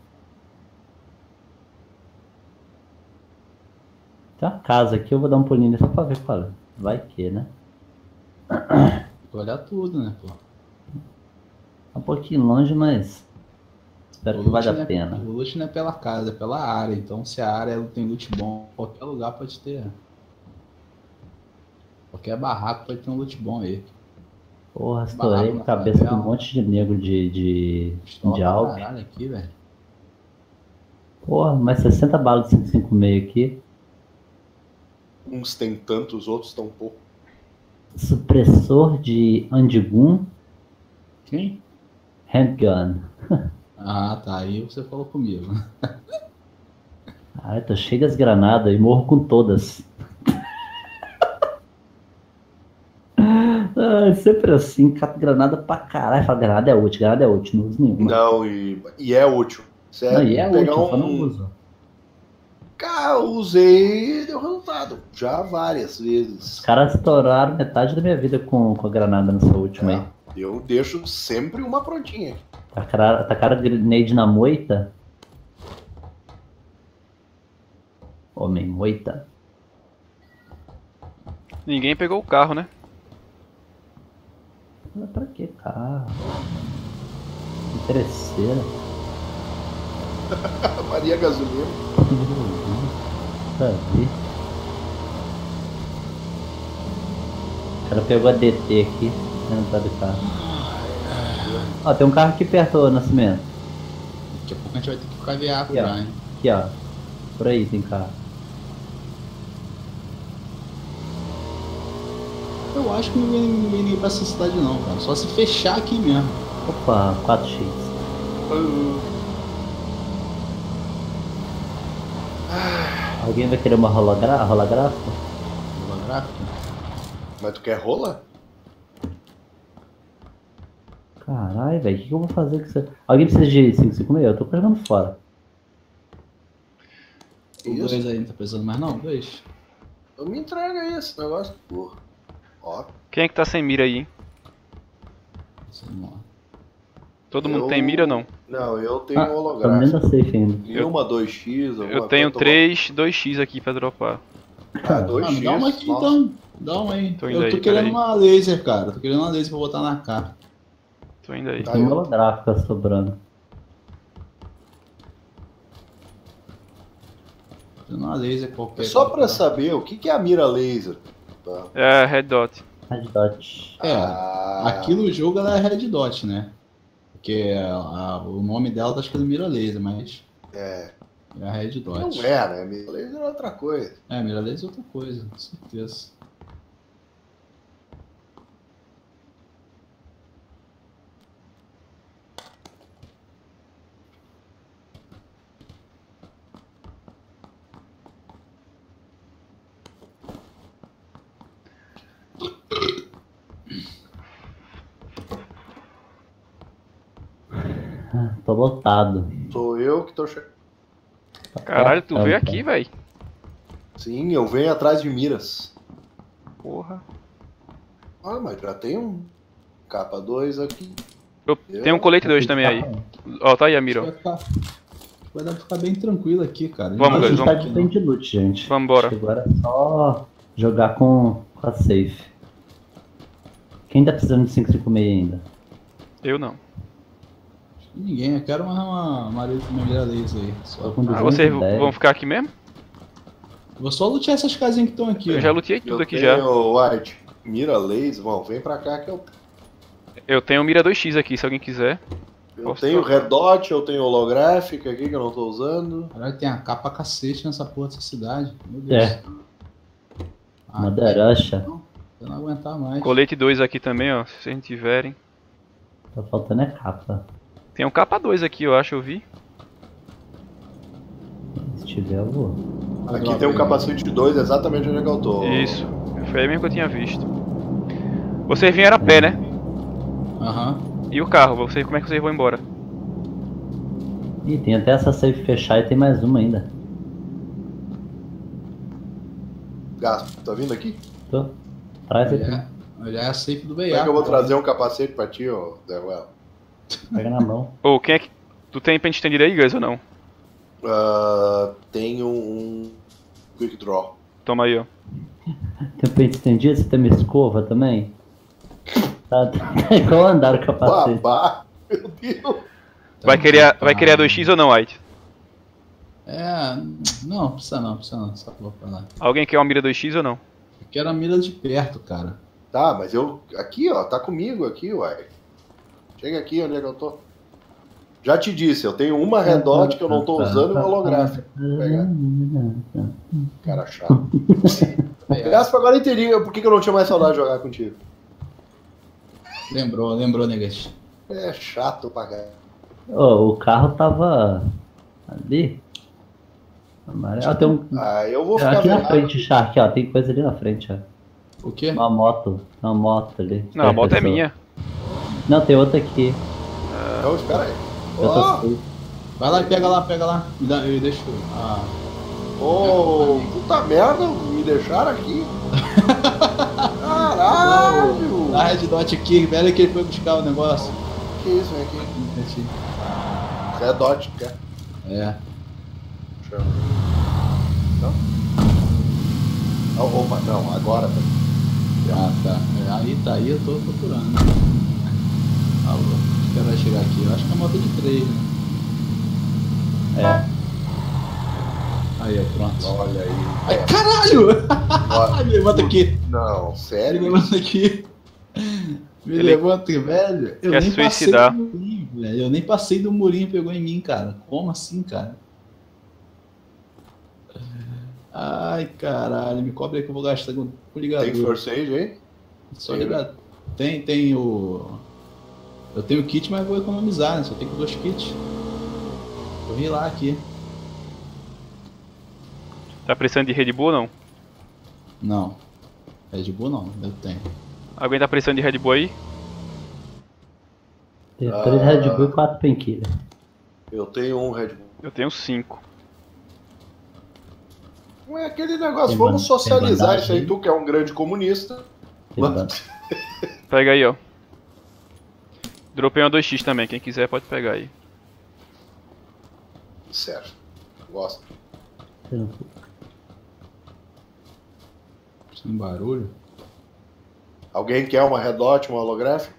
Tem uma casa aqui, eu vou dar um pulinho só pra ver qual é. Vai que, né? Vou olhar tudo, né, pô? Tá um pouquinho longe, mas espero que loot valha não a é- pena. O loot não é pela casa, é pela área. Então, se a área tem loot bom, qualquer lugar pode ter. Qualquer barraco pode ter um loot bom aí. Porra, estourei Barraco a na cabeça de um favela. monte de nego de, de, Pistola de pra alvo. caralho aqui, velho. Porra, mais sessenta balas de cinco cinco seis aqui. Uns tem tantos, outros tão pouco. Supressor de Andigun, Quem? handgun. Ah, tá. Aí você falou comigo. Ah, eu tô cheio das granadas e morro com todas. Ah, sempre assim, cato granada pra caralho. Fala, granada é útil, granada é útil, não uso nenhuma. Não, e, e é útil. Sério, Não, e é pegar útil, eu só não um... uso. Cara, eu usei e deu resultado. Já várias Os vezes. caras estouraram metade da minha vida com, com a granada nessa última aí. É, eu deixo sempre uma prontinha. Tacaram, tacaram grenade na moita. Homem moita. Ninguém pegou o carro, né? Mas pra que carro? Interesseira. Maria Gasolina. Pra ver. O cara pegou a D T aqui. Não tá do carro. Ó, tem um carro aqui perto, ô, Nascimento. Daqui a pouco a gente vai ter que ficar veaco Aqui, ó. já, hein? Aqui, ó. Por aí tem carro. Eu acho que não vem não vem ninguém pra essa cidade não, cara. Só se fechar aqui mesmo. Opa, quatro x. Alguém vai querer uma hologra holográfica? Holográfico. Mas tu quer rola? Caralho, velho, o que, que eu vou fazer com isso? Alguém precisa de cinco cinco seis? Eu tô jogando fora. O dois aí não tá precisando mais não? Dois. Eu me entrega aí esse negócio, porra. Ó. Quem é que tá sem mira aí, hein? Vamos lá. Todo mundo Eu- tem mira ou não? Não, eu tenho Ah, um tô dentro holográfico. da safe ainda. E uma dois x, alguma Eu tenho coisa, três dois x aqui pra dropar. Ah, dois Ah, x. me dá uma aqui nossa. então. Dá uma aí. Tô indo eu tô aí, querendo peraí. uma laser, cara. Tô querendo uma laser pra botar na cara. Tô indo aí. Tá. Tem uma holográfica sobrando. Tô querendo uma laser qualquer. Só pra cara. saber, o que que é a mira laser? Tá. É, Red Dot. Red dot. É, Ah, aqui no jogo ela é Red Dot, né? Porque a- a- o nome dela tá escrito Mira Laser, mas É, é a Red Dot. não é, né? Mira laser é outra coisa. É, Mira Laser é outra coisa, com certeza. Tô lotado. Sou eu que tô chegando. Caralho, tu Tá, veio tá. aqui, velho. Sim, eu venho atrás de miras. Porra. Ah, mas já tem um capa dois aqui. Eu Eu- tenho um colete dois também aí. Ó, tá aí a mira, ó. Vai, ficar, vai dar pra ficar bem tranquilo aqui, cara. Vamos, A guys, gente vamos. tá de bem de loot, gente. Vambora. Acho que agora é só jogar com, com a safe. Quem tá precisando de cinco cinco seis ainda? Eu não. Ninguém, eu quero uma, uma, uma, uma Mira Laser aí. Tô Só. com Ah, vocês duzentos e dez. vão ficar aqui mesmo? Vou só lutear essas casinhas que estão aqui. Eu ó. já lutei tudo Eu aqui tenho, já. White, mira laser. Bom, vem pra cá que eu... Eu tenho mira dois x aqui, se alguém quiser. Eu Posso tenho trocar? Red Dot, eu tenho holográfica aqui que eu não tô usando. Caralho, tem a capa cacete nessa porra dessa cidade. Meu Deus. É, Ah, uma daracha. não, eu não aguentar mais. Colete dois aqui também, ó. Se vocês tiverem. Tá faltando é capa. Tem um capa dois aqui, eu acho, eu vi. Se tiver, eu vou. Aqui tem um capacete dois exatamente onde é que eu tô. Isso. Foi aí mesmo que eu tinha visto. Vocês vieram a pé, né? Aham. E o carro? Vocês, como é que vocês vão embora? Ih, tem até essa safe fechar e tem mais uma ainda. Gasto, tá vindo aqui? Tô. Traz aqui. Olha, olha é a safe do Como é Veiaco. que eu vou trazer um capacete pra ti, ô Deruel? Pega na mão. Ô, quem é que. Tu tem pente estendido aí, Gus, ou não? Uh, tenho um Quick Draw. Toma aí, ó. Tem o peito estendido, você tem uma escova também? Tá, tá igual andar o capacete. Babá, meu Deus. Vai querer, vai querer a dois x ou não, White? É, não, precisa não, precisa não. Só vou falar. Alguém quer uma mira dois x ou não? Eu quero a mira de perto, cara. Tá, mas eu. Aqui, ó, tá comigo aqui, uai. Chega aqui, onde é que eu tô? Já te disse, eu tenho uma Red Dot que eu não tô usando e uma holográfica. Vou pegar. Cara chato. Gaspa, agora eu entendi por que que eu não tinha mais saudade de jogar contigo. Lembrou, lembrou, Negas. É chato pra caralho. Ô, o carro tava ali. Amarelo. Ah, tem um. Ah, eu vou ficar Aqui na vendo. frente, Shark, ó. Tem coisa ali na frente, ó. O quê? Uma moto. Uma moto ali. Não, a Tem moto é pessoa. minha. Não, tem outra aqui. Então, espera aí. Eu tô Ó, safe. Vai lá e pega lá, pega lá. Me dá, eu deixo. Ah, Ô, puta merda, me deixaram aqui. Caralho! dá a Red Dot aqui, velho, que ele foi buscar o negócio. Que isso, vem aqui. Red Dot, quer? É. Chama. Não? Ah, opa, não, agora tá. Ah, tá. É, aí tá, aí eu tô procurando. Alô, acho que ela vai chegar aqui. Eu acho que é a moto de três, né? É. Aí, ó, pronto. Olha aí. Ai, caralho! Olha. Me levanta aqui. Não, Me sério? levanta aqui. Me Ele levanta, velho. Eu quer nem suicidar. passei do murinho, velho. Eu nem passei do murinho e pegou em mim, cara. Como assim, cara? Ai, caralho. Me cobre aí que eu vou gastar com com ligador. Tem First Aid aí? Só ligado. Tem, tem o... Eu tenho kit, mas vou economizar, né? Só tenho dois kits. Eu vim lá aqui. Tá precisando de Red Bull ou não? Não. Red Bull não, eu tenho. Alguém tá precisando de Red Bull aí? Tem três Red Bull e quatro Painkiller. Eu tenho um Red Bull. Eu tenho cinco. Não é aquele negócio, Tem vamos ban- socializar tem isso aí, bandagem? tu que é um grande comunista. Tem ban- Pega aí, ó. Dropei uma dois x também, quem quiser pode pegar aí. Certo. Gosto. tem- Sem barulho. Alguém quer uma Red Dot, uma holográfica?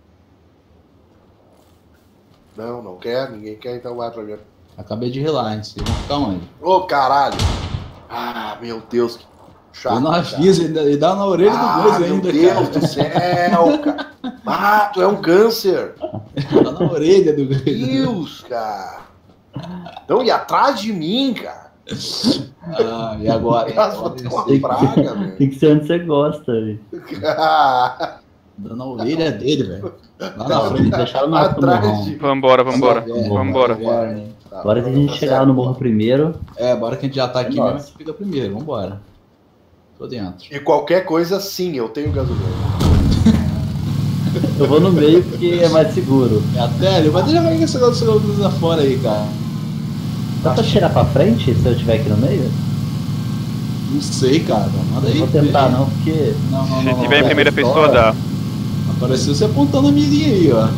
Não, não quer, ninguém quer, então vai pra mim. Acabei de relar, vocês vão ficar onde? Ô, caralho! Ah, meu Deus, que chato. Eu não cara. aviso, ainda, e dá na orelha Ah, do dois meu ainda, Deus cara. do céu, cara. Ah, tu é um câncer. Tá na orelha do Deus, cara. Não, e atrás de mim, cara. Ah, e agora? Nossa, vou ter uma praga, velho. Tem que ser onde você gosta, velho. Dá na orelha dele, velho. Lá na Não, frente. deixaram no alto do Atrás morrão. de... Vambora, vambora. É, Vambora. é, Tá, Agora que a gente tá chegar certo. no morro primeiro, É, bora que a gente já tá aqui Nossa. mesmo, a gente fica primeiro, vambora. Tô dentro. E qualquer coisa, sim, eu tenho gasolina. eu vou no meio porque é mais seguro. É até, mas deixa eu ver esse negócio da luz fora aí, cara. Dá pra tirar pra frente se eu estiver aqui no meio? Não sei, cara. Manda Não aí. vou tentar vê. não, porque. Não, não, Se não, não, tiver em vai. primeira pessoa, Bora. dá. Apareceu você apontando a mirinha aí, ó.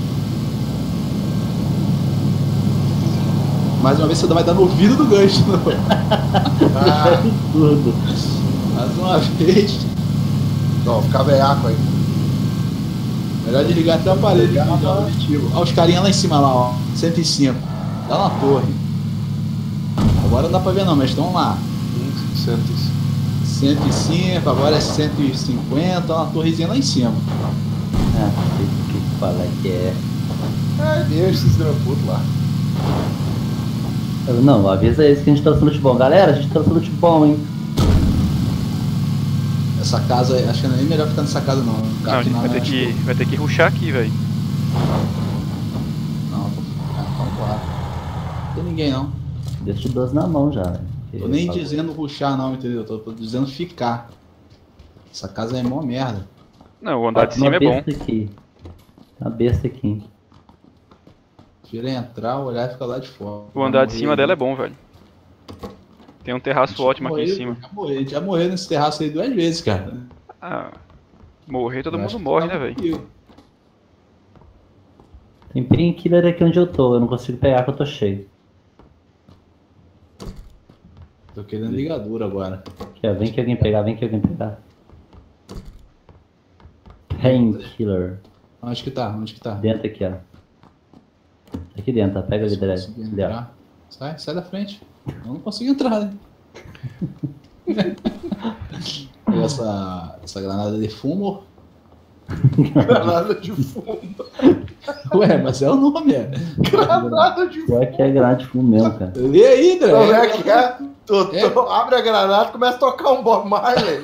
Mais uma vez você vai dar no ouvido do gancho. Ah, Tudo. Mais uma vez. não, ficar veiaco aí. Melhor desligar até o aparelho. Desligar, Desligar o objetivo. Olha os carinha lá em cima, lá, ó. cento e cinco. Lá na torre. Agora não dá pra ver não, mas estão lá. cento e cinco. cento e cinco, agora é cento e cinquenta, uma torrezinha lá em cima. Ah, não sei o que falar que é. Ai, deixa esses draputos lá. Eu, não, avisa eles que a gente trouxe loot bom. Galera, a gente trouxe loot bom, hein? Essa casa, acho que não é nem melhor ficar nessa casa não. Não, a gente vai ter que, vai ter que rushar aqui, velho. Não, vamos lá. Não tem ninguém não. Deixa o doze na mão já. Tô nem dizendo rushar não, entendeu? Tô, tô dizendo ficar. Essa casa é mó merda. Não, o andar de cima é bom. Aqui. Uma besta aqui. Prefiro entrar, olhar e ficar lá de fora. O andar de cima dela é bom, velho. Tem um terraço ótimo aqui em cima. Já morreu, já morreu nesse terraço aí duas vezes, cara. Ah, morrer todo mundo morre, né, velho? Tem painkiller aqui onde eu tô, eu não consigo pegar que eu tô cheio. Tô querendo ligadura agora. Aqui, ó, vem que alguém pegar, vem que alguém pegar. Painkiller. Onde que tá? Onde que tá? Dentro aqui, ó. Aqui dentro, ó. Pega ali, Dredd. Sai, sai da frente. Eu não consigo entrar, né? essa, essa granada de fumo. Granada de fumo. Ué, mas é o nome, é. Granada de fumo. Pior que é granada de fumo mesmo, cara. Lê aí, Dredd. Como é que é? Tu, tu é. Abre a granada e começa a tocar um Bob Marley.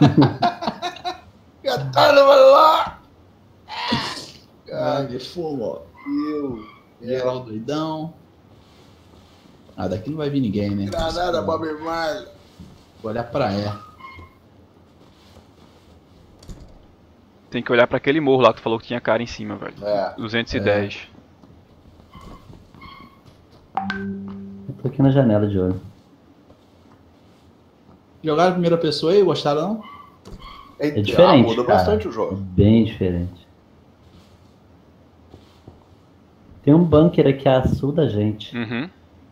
Granada, vai lá. Granada de fumo, ó. Meu. Geral doidão. Ah, daqui não vai vir ninguém, né? Granada, Bob Marley. Vou olhar pra é. Tem que olhar pra aquele morro lá que tu falou que tinha cara em cima, velho. É. duzentos e dez. É. Eu tô aqui na janela de olho. Jogaram a primeira pessoa aí? Gostaram não? É, é diferente, ah, muda cara. bastante o jogo. É bem diferente. Tem um bunker aqui a sul da gente. Uhum.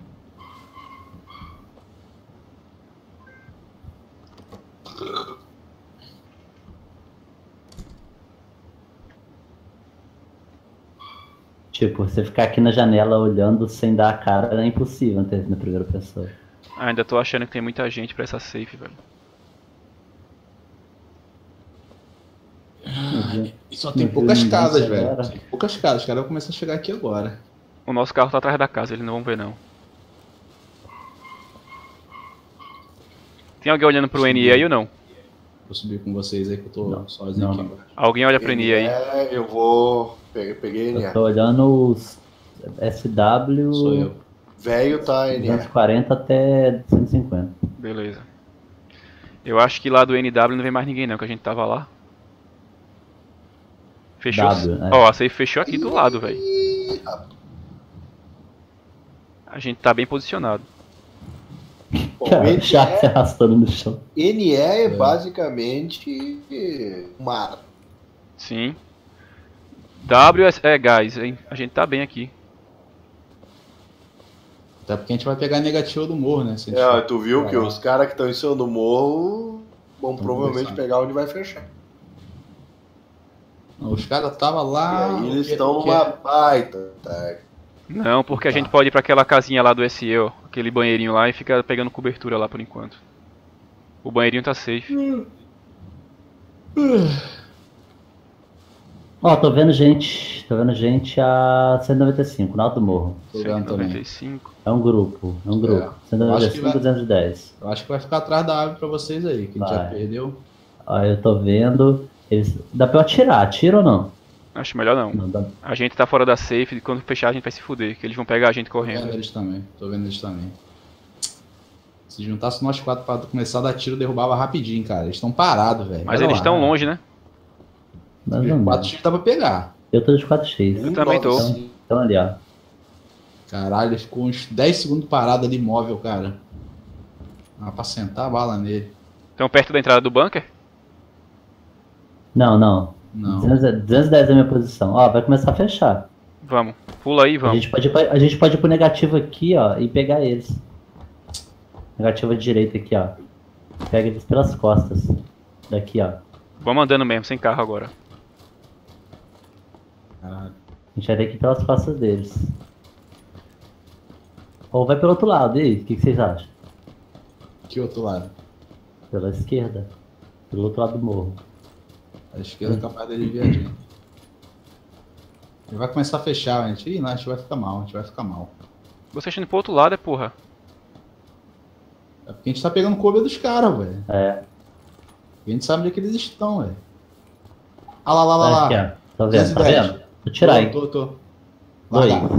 Tipo, você ficar aqui na janela olhando sem dar a cara é impossível ter na primeira pessoa. Ah, ainda tô achando que tem muita gente pra essa safe, velho. Ah, e só tem poucas casas, velho. Tem poucas casas, os caras vão começar a chegar aqui agora. O nosso carro tá atrás da casa, eles não vão ver não. Tem alguém olhando pro N E aí ou não? Vou subir com vocês aí que eu tô não, sozinho não, aqui. Não. Alguém olha pro N E aí? É, eu vou... Peguei, peguei N E. Eu tô olhando os S W... Sou eu. Velho tá N E. duzentos e quarenta até cento e cinquenta. Beleza. Eu acho que lá do N W não vem mais ninguém não, que a gente tava lá. Fechou. Ó, W, oh, a safe fechou aqui do lado, velho. A gente tá bem posicionado. Bom, Cara, N E, já se arrastando no chão. N E é, é basicamente mar. Sim. W é gás, hein? A gente tá bem aqui. Até porque a gente vai pegar a negativa do morro, né? Se a gente É, for tu viu pra que lá. os caras que estão em cima do morro vão Tão provavelmente conversando. pegar onde vai fechar. Não, os caras estavam lá. e aí eles o que- estão o que- numa baita, tá? Não, porque a Tá. gente pode ir pra aquela casinha lá do S E, ó. Aquele banheirinho lá e fica pegando cobertura lá por enquanto. O banheirinho tá safe. Ó, tô vendo gente. Tô vendo gente a cento e noventa e cinco, no alto do morro. Tô vendo também. noventa e cinco. É um grupo, é um grupo. É. cento e Eu acho noventa e que cinco, vai- duzentos e dez. Eu acho que vai ficar atrás da árvore pra vocês aí, que a gente já Vai. perdeu. Ó, eu tô vendo. Eles... Dá pra eu atirar, atira ou não? Acho melhor não. Não, dá. A gente tá fora da safe e quando fechar a gente vai se fuder, que eles vão pegar a gente Tô vendo correndo. eles também. Tô vendo eles também. Se juntasse nós quatro pra começar a dar tiro, derrubava rapidinho, cara. Eles estão parados, velho. Mas Olha eles lá. estão longe, né? Mais ou Quatro menos. tiros dá pra pegar. Eu tô de quatro x. Eu também tô. Nossa, Então ali, ó. Caralho, ele ficou uns dez segundos parado ali, imóvel, cara. Ah, pra sentar a bala nele. Estão perto da entrada do bunker? Não, não. Não. duzentos, duzentos e dez é a minha posição. Ó, vai começar a fechar. Vamos. Pula aí, A vamos. gente, pode ir pra, a gente pode ir pro negativo aqui, ó, e pegar eles. Negativo à direita aqui, ó. Pega eles pelas costas. Daqui, ó. Vamos andando mesmo, sem carro agora. Caralho. A gente vai ter que ir pelas costas deles. Ou vai pelo outro lado, e aí? O que, que vocês acham? Que outro lado? Pela esquerda. Pelo outro lado do morro. A esquerda é capaz dele ver a gente. Ele vai começar a fechar, a gente. Ih, não, a gente vai ficar mal, a gente vai ficar mal. Vocês estão indo pro outro lado, é porra. É porque a gente tá pegando cover dos caras, velho. É. A gente sabe onde é que eles estão, velho. Ah lá, lá, lá, lá. Aqui, ó. Tá vendo? Tá duzentos e dez. vendo? Vou tirar aí. Tô, tô, tô. Dois. Larga.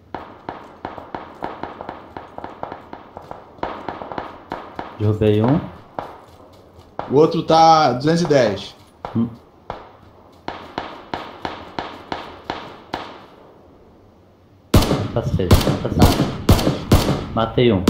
Derrubei um. O outro tá duzentos e dez. Hum. Tá safe, tá safe. Matei um.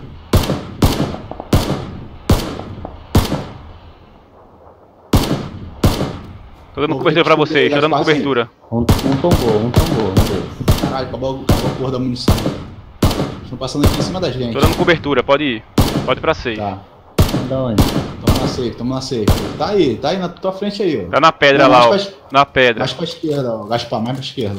Tô dando Vou cobertura pra descobrir vocês, tô as dando bases aí. cobertura. Um, um tombou, um tombou, um deles. Caralho, acabou, acabou a porra da munição. Estão passando aqui em cima da gente. Tô dando cobertura, pode ir. Pode ir pra safe. Tá. Da onde? Tamo na safe, tamo na safe. Tá aí, tá aí na tua frente aí, ó. Tá na pedra Não, lá, ó. mais pra- Na pedra. Mais pra esquerda, ó. Gaspar, mais pra esquerda.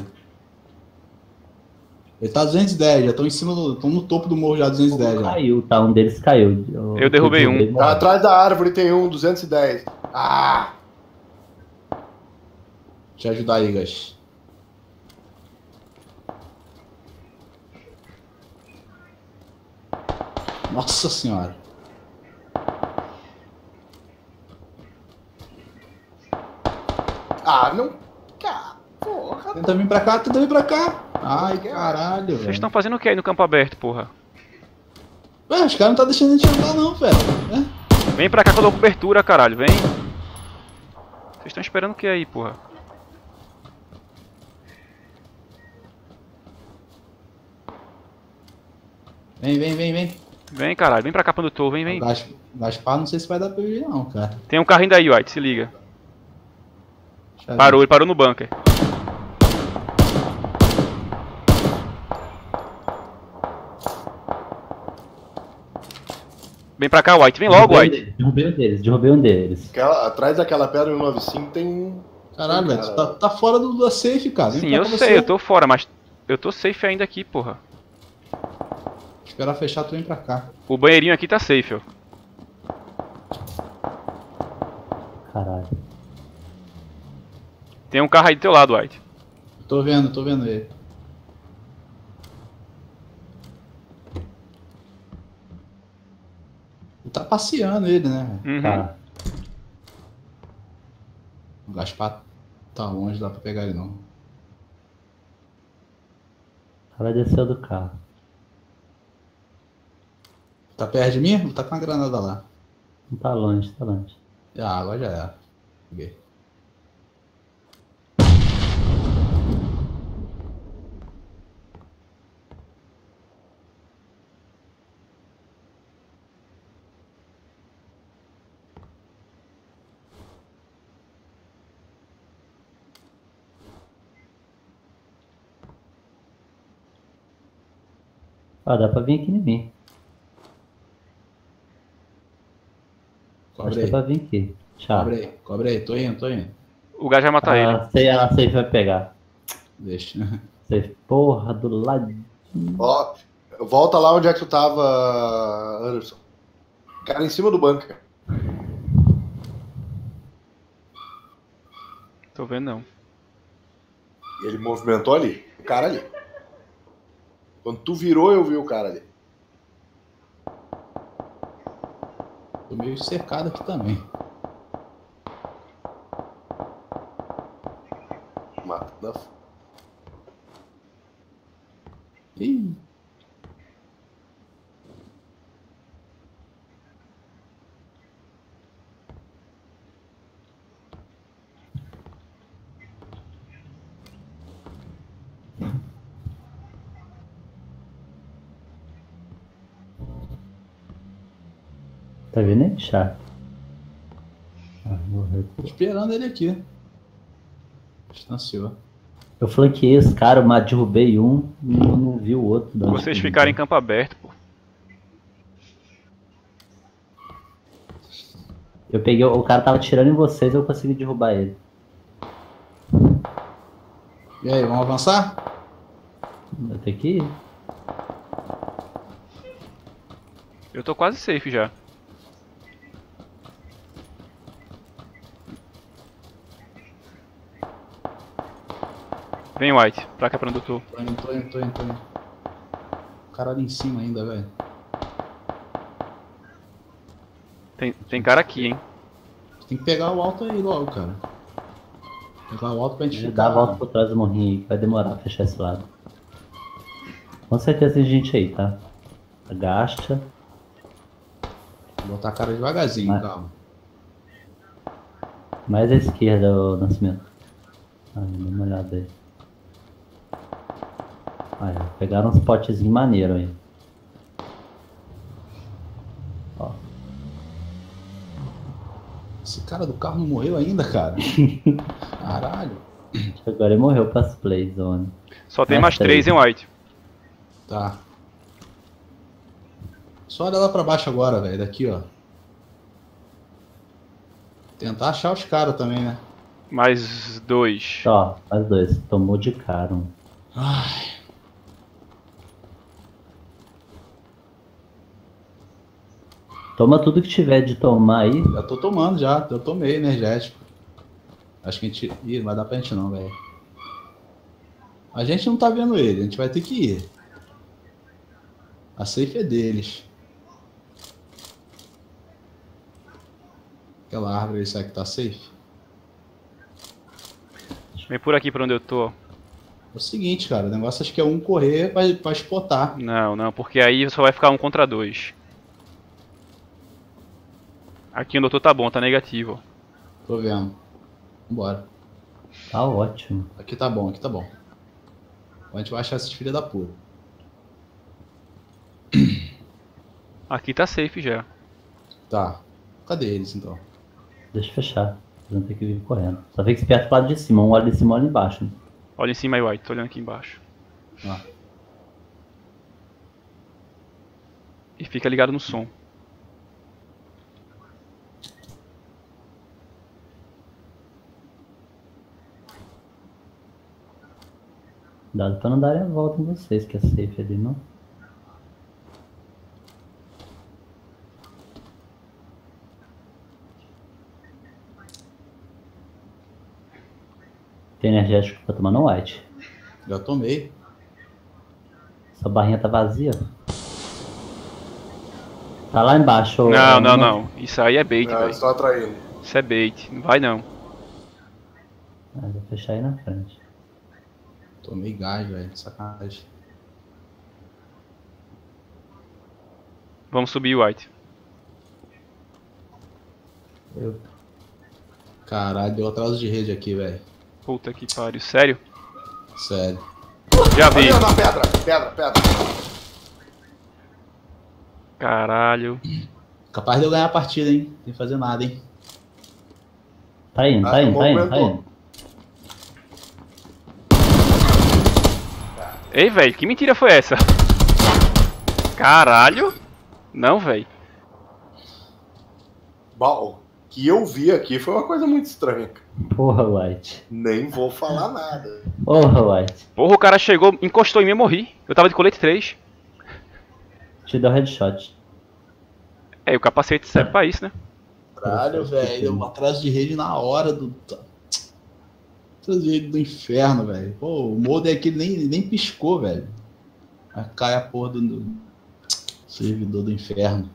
Ele tá duzentos e dez, já estão em cima do. Estão no topo do morro já, duzentos e dez já. Caiu, tá? Um deles caiu. Eu derrubei um. Tá atrás da árvore tem um, duzentos e dez. Ah! Deixa eu ajudar aí, Gas. Nossa senhora. Ah, não. Cara, porra. Tenta vir pra cá, tenta vir pra cá. Ai, caralho, Vocês velho. estão fazendo o que aí no campo aberto, porra? Ué, os caras não tá deixando a gente andar não, velho. É? Vem pra cá que eu dou cobertura, caralho, vem. Vocês estão esperando o que aí, porra? Vem, vem, vem, vem. Vem, caralho, vem pra cá quando eu tô, vem, vem. Gas- Gaspar, não sei se vai dar pra eu ir não, cara. Tem um carrinho daí, White, se liga. Deixa eu Parou, ver. ele parou no bunker. Vem pra cá, White, vem logo, Derrubei um White. deles, Derrubei um deles, derrubei um deles. Aquela, atrás daquela pedra cento e noventa e cinco tem um. Caralho, velho, Cara. tu tá, tá fora do, da safe, cara. Vem Sim, pra eu cá sei, você. eu tô fora, mas eu tô safe ainda aqui, porra. Esperar fechar, tu vem pra cá. O banheirinho aqui tá safe, ó. Caralho. Tem um carro aí do teu lado, White. Tô vendo, tô vendo ele. Tá passeando ele, né? Uhum. Tá. O Gaspar tá longe, dá pra pegar ele não. O cara desceu do carro. Tá perto de mim? Tá com a granada lá. Não tá longe, tá longe. Ah, agora já era. Peguei. Ó, dá pra vir aqui em mim. Acho Cobre que dá aí, pra vir aqui. Tchau. cobre aí, cobre aí. Tô indo, tô indo. O gajo vai matar ele. Ah, sei, a safe vai pegar. Deixa. Safe, porra, do lado. Ó, volta lá onde é que tu tava, Anderson. Cara, em cima do bunker. Tô vendo não. E ele movimentou ali. O cara ali. Quando tu virou, eu vi o cara ali. Tô meio cercado aqui também. Mata da. Ih. Tá vendo aí, chato? Ah, morreu. Tô esperando ele aqui. Distanciou. Eu flanqueei os caras, mas derrubei um e não, não vi o outro. de onde Vocês que ficarem em veio. campo aberto, pô. Eu peguei, o cara tava tirando em vocês, eu consegui derrubar ele. E aí, vamos avançar? Eu tenho que ir. Eu tô quase safe já. Vem, White, pra cá pra onde eu tô. Tô indo, tô indo, tô indo, tô indo. O cara ali em cima ainda, velho. Tem, tem cara aqui, hein. Tem que pegar o alto aí logo, cara. Pegar o alto pra gente Dá ficar. a volta por trás do morrinho aí, que vai demorar pra fechar esse lado. Com certeza tem gente aí, tá? Agacha. Vou botar a cara devagarzinho, Mas- calma. Mais à esquerda, o Nascimento. Ah, dá uma olhada aí. Aí, ó, pegaram uns potezinhos maneiros aí. Ó. Esse cara do carro não morreu ainda, cara. Caralho. Agora ele morreu pras play zone. Só tem Mais mais três, hein, White. Tá. Só olha lá pra baixo agora, velho. Daqui, ó. Tentar achar os caras também, né? Mais dois. Ó, mais dois. Tomou de cara um. Ai. Toma tudo que tiver de tomar aí. Já tô tomando já. Eu tomei energético. Acho que a gente... Ih, não vai dar pra gente não, velho. A gente não tá vendo ele. A gente vai ter que ir. A safe é deles. Aquela árvore aí, será que tá safe? Vem por aqui pra onde eu tô. É o seguinte, cara. O negócio acho que é um correr pra, pra spotar. Não, não, porque aí só vai ficar um contra dois. Aqui onde eu tô tá bom, tá negativo. Tô vendo. Vambora. Tá ótimo. Aqui tá bom, aqui tá bom. A gente vai achar esses filhos da puta. Aqui tá safe já. Tá. Cadê eles então? Deixa eu fechar. Vocês vão ter que vir correndo. Só fica esperto pro lado de cima. Um olha de cima, olha embaixo. Né? Olha em cima aí, White, tô olhando aqui embaixo. Ah. E fica ligado no som. Dado pra não darem a volta em vocês, que é safe ali, não? Tem energético pra tomar no White. Já tomei. Essa barrinha tá vazia. Tá lá embaixo. ô, Não, não, ô, não. Isso aí é bait, Não, velho. eles estão atraindo. Isso é bait. Não vai não. Ah, vou fechar aí na frente. Tomei gás, velho. Sacanagem. Vamos subir, White. Eu. Caralho, deu atraso de rede aqui, velho. Puta que pariu. Sério? Sério. Já vi. Ali, ó, na pedra, pedra, pedra. Caralho. Capaz de eu ganhar a partida, hein? Sem fazer nada, hein? Tá indo, Ah, tá indo, tá indo, tá movimentou. indo. Ei, velho, que mentira foi essa? Caralho. Não, velho. Bom, o que eu vi aqui foi uma coisa muito estranha. Porra, White. Nem vou falar nada. Porra, White. Porra, o cara chegou, encostou em mim e eu morri. Eu tava de colete três. Te deu headshot. É, e o capacete serve pra isso, né? Caralho, velho. Deu um atraso de rede na hora do. Atraso de rede do inferno, velho. Pô, o modem aqui nem, nem piscou, velho. Aí cai a porra do, do servidor do inferno.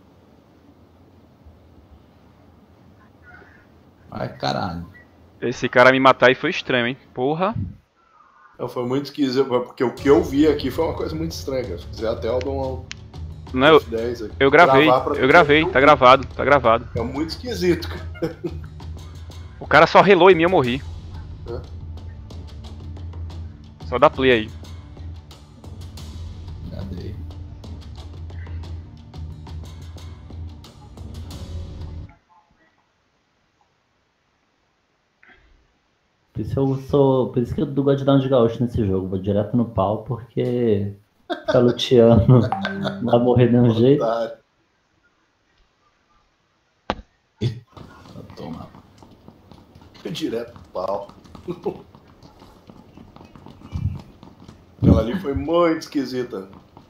Ai, caralho. Esse cara me matar aí foi estranho, hein? Porra. Não, foi muito esquisito, porque o que eu vi aqui foi uma coisa muito estranha. Se quiser até eu dou uma Não, eu, dez aqui. eu gravei, Gravar pra eu tu gravei, ver. tá gravado, tá gravado. É muito esquisito, cara. O cara só relou em mim e eu morri. É. Só dá play aí. Cadê? Por isso eu sou. Por isso que eu gosto de dar um de gaúcho nesse jogo. Vou direto no pau, porque ficar luteando não vai morrer de nenhum jeito. Otário. Toma. Direto pro pau. Aquela ali foi muito esquisita.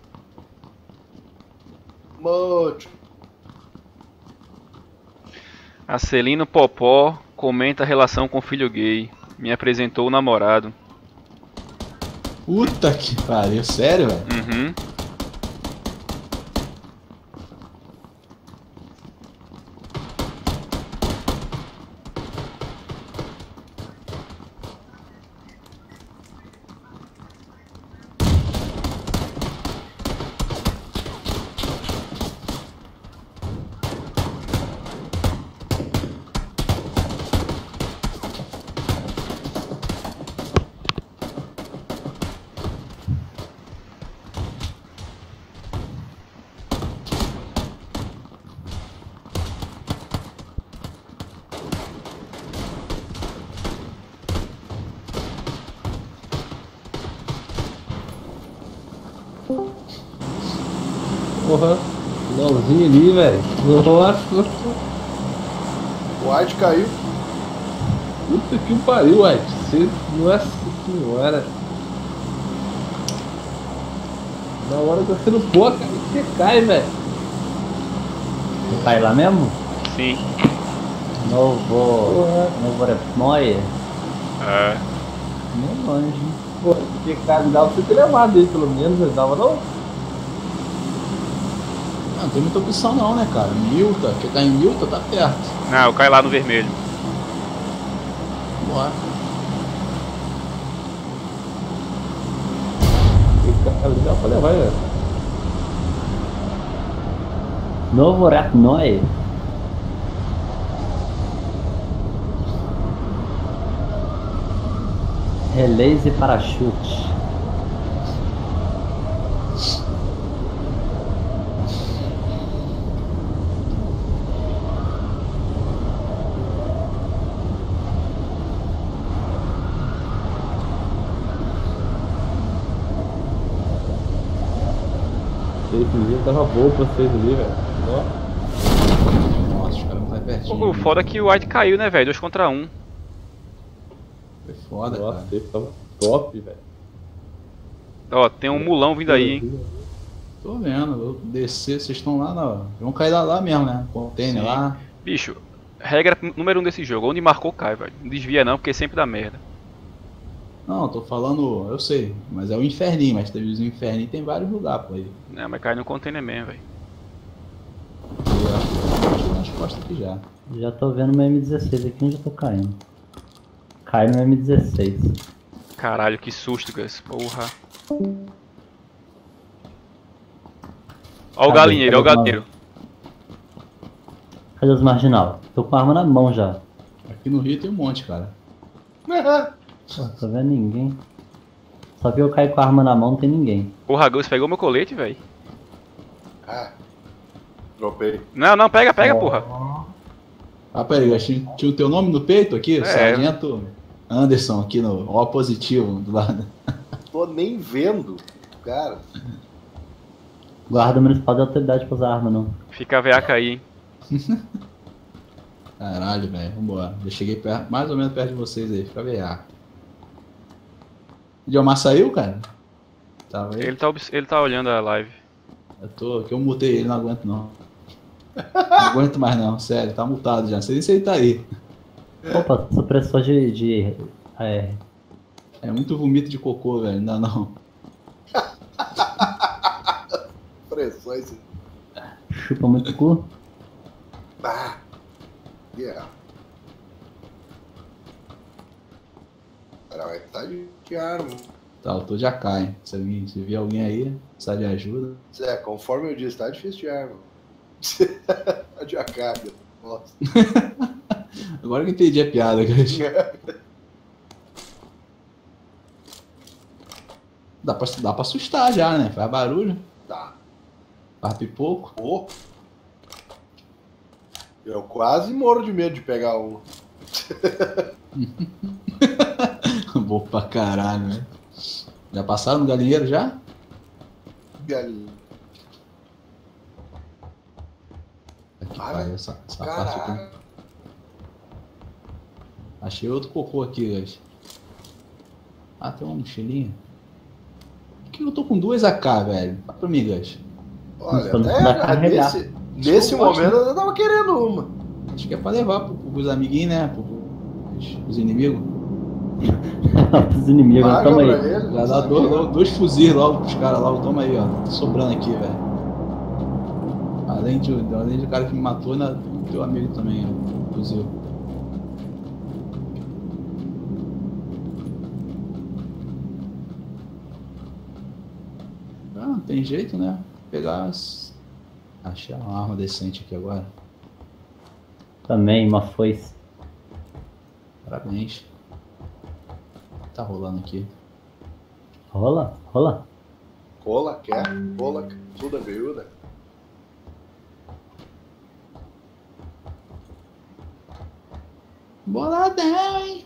Muito. A Celino Popó comenta a relação com filho gay. Me apresentou o namorado. Puta que pariu, sério, velho? Uhum. Porra, finalzinho ali, velho. Nossa. O White caiu. Puta que pariu, White. Você... Nossa senhora. Na hora que você não pô, cara, você cai, velho. Você cai lá mesmo? Sim. Novo. Novo Repnoia? É. Meio longe. Pô, porque, cara, dava pra você ter levado ele pelo menos, não dava não? Não, não tem muita opção não, né, cara? Milta, quem tá em Milta tá perto. Não, eu caio lá no vermelho. Bora. Cara, dá pra levar, velho. Novo Repnoia? Relays e parachute. Esse dia tava bom pra vocês ali, velho. Nossa, os caras não tá pertinho. Pô, o foda é que o White caiu, né, velho? Dois contra um. Foi foda, Nossa, cara. esse tava top, velho. Ó, tem um mulão vindo aí, hein? Tô vendo, eu descer, vocês estão lá na. Vão cair lá, lá mesmo, né? Container Sim. lá. Bicho, regra número um desse jogo. Onde marcou, cai, velho. Não desvia não, porque sempre dá merda. Não, tô falando, eu sei, mas é o Inferninho, mas teve o Inferninho tem vários lugares por aí. Não, mas cai no container mesmo, velho. E eu nas costas aqui já. Já tô vendo meu M dezesseis aqui onde eu tô caindo. Cai no M dezesseis. Caralho, que susto, Gus. Porra. Ó o Cadê? galinheiro, ó o Cadê o galinheiro. Cadê os marginal? Tô com a arma na mão já. Aqui no Rio tem um monte, cara. Pô, tô vendo ninguém. Só que eu caio com a arma na mão, não tem ninguém. Porra, Gus pegou meu colete, velho. Ah, dropei. Não, não, pega, pega, Ó. porra. Ah, peraí, eu achei- tinha o teu nome no peito aqui? É. Sargento Anderson, aqui no O positivo do lado. Tô nem vendo, cara. Guarda municipal de autoridade pra usar arma, não. Fica a veaca aí, hein. Caralho, velho, vambora. Já cheguei perto, mais ou menos perto de vocês aí, fica vear. O Diomar saiu, cara? Tava aí? Ele tá, obs- ele tá olhando a live. Eu tô, que eu mutei ele, não aguento não. Não aguento mais não, sério, tá mutado já. Não sei nem se ele tá aí. Opa, supressor de... de é, É muito vomito de cocô, velho, não, não. Pressões. chupa muito cu. Ah, yeah. Cara, vai tá de, de arma. Tá, eu tô de A K, hein. Se, alguém, se vier alguém aí, precisa de ajuda. É, conforme eu disse, tá difícil de arma. Tá de A K, nossa. Agora que eu entendi a piada, cara. Dá pra, dá pra assustar já, né? Faz barulho, Tá. faz pipoco. Pô. Eu quase morro de medo de pegar um. Bom pra caralho, né? Já passaram no galinheiro já? Galinha. Aqui, Ai, pai, essa, essa parte aqui. Caralho. Achei outro cocô aqui, guys. Ah, tem uma mochilinha. Por que eu tô com duas A K, velho? Fala pra mim, guys. Olha, Pra até carregar. nesse, nesse eu gosto, momento eu tava querendo uma. Acho que é pra levar pro, pros amiguinhos, né? Pro, pros, pros inimigos. Os inimigos, Paga toma pra aí. ele, Já dá sabe? dois, dois fuzis logo pros caras lá, toma aí, ó. Tá sobrando aqui, velho. Além de, além do cara que me matou, ainda tem teu amigo também, ó. Fuzil. Ah, não tem jeito, né? Pegar as... Achei uma arma decente aqui agora. Também, uma foice. Parabéns. Tá rolando aqui. Rola, rola. Cola, quer? Cola, tudo viúda. Boladão, hein?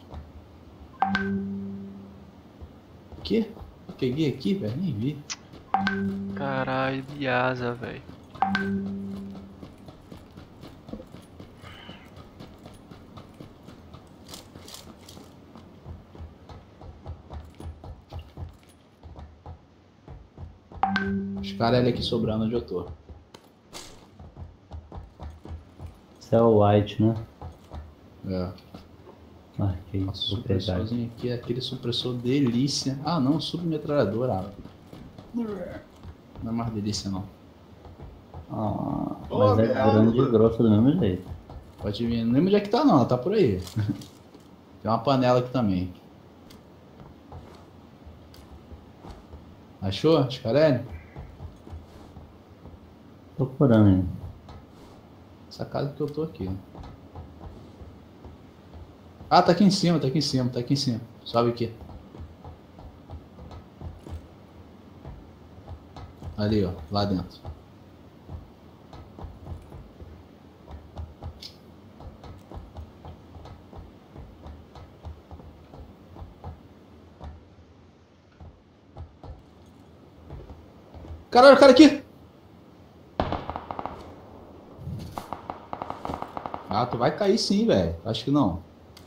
Aqui? Peguei aqui, velho? Nem vi. Caralho, de asa, velho. Os caras aqui sobrando onde eu tô. Isso é o White, né? É. Marquei, Nossa, vou pegar. supressorzinho aqui, é aquele supressor delícia. Ah, não, submetralhadora. Não é mais delícia, não. Ah, Ô, mas é merda. grande e grosso do mesmo jeito. Pode vir. Não lembro onde é que tá, não. Ela tá por aí. Tem uma panela aqui também. Achou, Scarelli? Procurando ainda. Essa casa que eu tô aqui. Ah, tá aqui em cima, tá aqui em cima, tá aqui em cima. Sobe aqui. Ali, ó, lá dentro. Caralho, o cara aqui! Ah, tu vai cair sim, velho. Acho que não.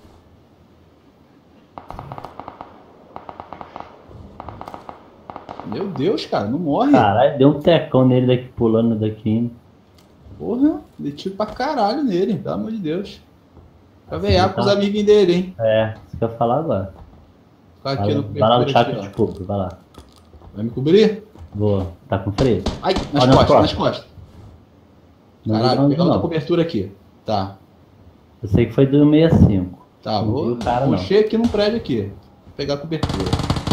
Meu Deus, cara, não morre. Caralho, deu um tecão nele daqui, pulando daqui indo. Porra, dei tiro pra caralho nele, pelo amor de Deus. Pra Assim, veiar com os tá. amiguinhos dele, hein? É, isso que eu ia falar agora. Ficar aqui Vai, no vai lá no cobertura chat aqui, de público, vai lá. ó. Vai me cobrir? Boa. Tá com frio? Ai, nas Olha nas costas, nas costas. costas. Não vi Caralho, onde pegar outra não. cobertura aqui. Tá, Eu sei que foi do sessenta e cinco. tá, Não vou vi o cara, não. puxei aqui num prédio aqui. Vou pegar a cobertura.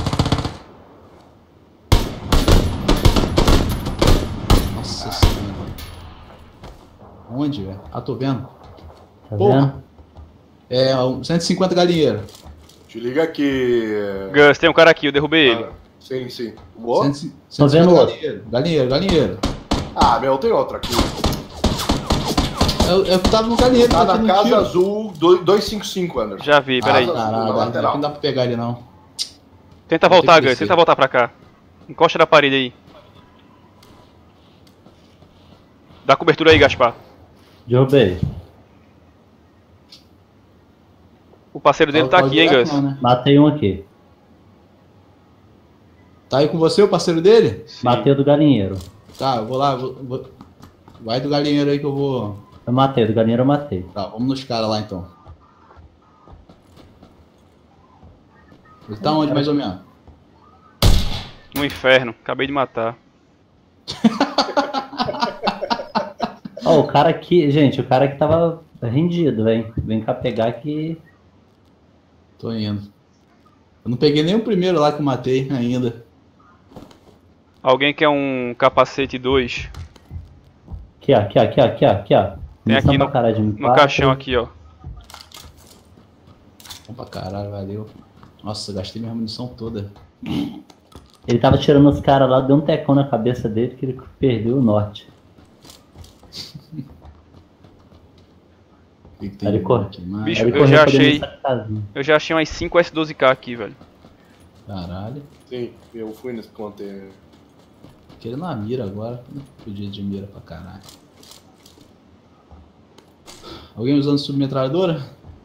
Nossa senhora. Onde, velho? Ah, tô vendo. Tá Porra. vendo? É, um cento e cinquenta galinheiro. Te liga aqui. Gus, tem um cara aqui, eu derrubei ele. Ah, sim, sim. Boa? cento e cinquenta vendo outro. galinheiro. Galinheiro, galinheiro. Ah, meu, tem outro aqui. Eu, eu tava no galinheiro. Tá tava na dando casa tiro. azul duzentos e cinquenta e cinco, Anderson. Já vi, peraí. Ah, Caralho, na velho, lateral. aqui não dá pra pegar ele não. Tenta Vou ter voltar, que Gus, descer. tenta voltar pra cá. Encosta na parede aí. Dá cobertura aí, Gaspar. Derrubei. O parceiro dele tá Pode aqui, hein, direto Gus? não, né? Matei um aqui. Tá aí com você o parceiro dele? Sim. Matei o do galinheiro. Tá, eu vou lá. Vou, vou- Vai do galinheiro aí que eu vou. Eu matei, do galinheiro eu matei. Tá, vamos nos caras lá então. Ele tá onde mais ou menos? No inferno, acabei de matar. Ó, o cara aqui, gente, o cara que tava rendido, vem. Vem cá pegar que. Tô indo. Eu não peguei nem o primeiro lá que eu matei ainda. Alguém quer um capacete dois? Aqui, ó, aqui, ó, aqui, ó, aqui, ó, aqui, ó. Tem Munição aqui pra no, caralho de M no quatro. caixão aqui, ó. Bom pra caralho, valeu. Nossa, gastei minha munição toda. Ele tava tirando os caras lá, deu um tecão na cabeça dele que ele perdeu o norte. O que que tem Ele de corre. aqui mais? Bicho, Aí ele eu correu já pra dentro achei- dessa casinha. Eu já achei umas cinco S doze K aqui, velho. Caralho. Sim, eu fui nesse container. Querendo a mira agora. Não podia de mira pra caralho. Alguém usando submetralhadora?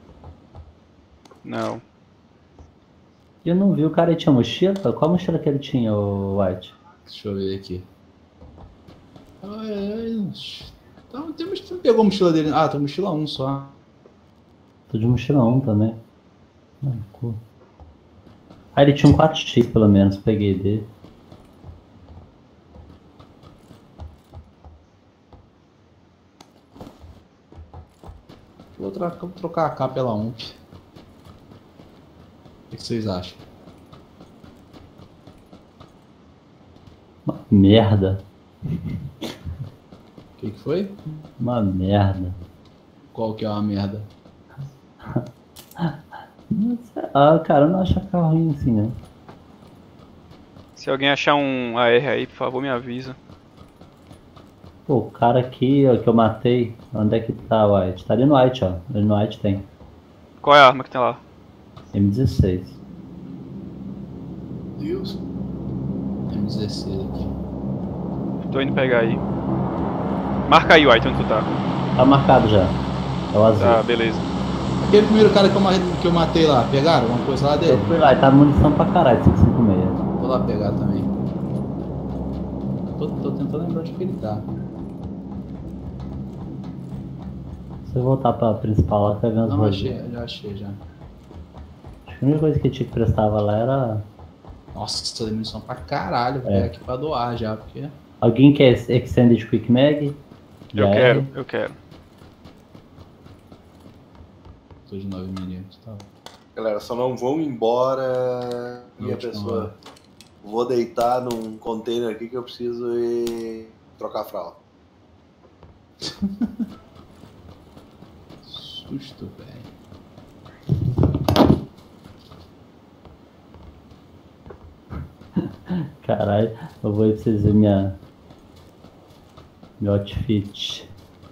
Não. Eu não vi, o cara tinha mochila? Qual mochila que ele tinha, o White? Deixa eu ver aqui. Ai, ai, então, tem mochila, não pegou a mochila dele. Ah, tem mochila um só. Tô de mochila um também. Ah, ele tinha um quatro x pelo menos, peguei dele. Vou trocar, vou trocar a K pela U M P. O que vocês acham? Uma merda. O que, que foi? Uma merda. Qual que é uma merda? Ah, cara, eu não acho carro ruim assim, né? Se alguém achar um A R aí, por favor, me avisa. Pô, o cara aqui ó, que eu matei, onde é que tá o White? Tá ali no White, ó. Ali no White tem. Qual é a arma que tem lá? M dezesseis. Deus. M dezesseis aqui. Tô indo pegar aí. Marca aí, White, onde tu tá. Tá marcado já. É o azul. Tá, beleza. Aquele primeiro cara que eu, ma- que eu matei lá, pegaram alguma coisa lá dele? Eu fui lá e tá munição pra caralho, cinco cinco seis. Vou lá pegar também. Tô, tô tentando lembrar onde que ele tá. Se eu voltar pra principal lá, você vai ver umas Não, coisas. achei, já achei já. Acho que a única coisa que tinha que prestava lá era. Nossa, tem munição pra caralho, É. velho. Aqui pra doar já, porque. Alguém quer Extended Quick Mag? Eu Já quero, era. eu quero. Tô de nove milímetros, tá bom. Galera, só não vão embora minha Última pessoa. hora. Vou deitar num container aqui que eu preciso ir trocar a fralda. Susto, velho. Caralho, eu vou aí pra vocês verem minha. Meu outfit.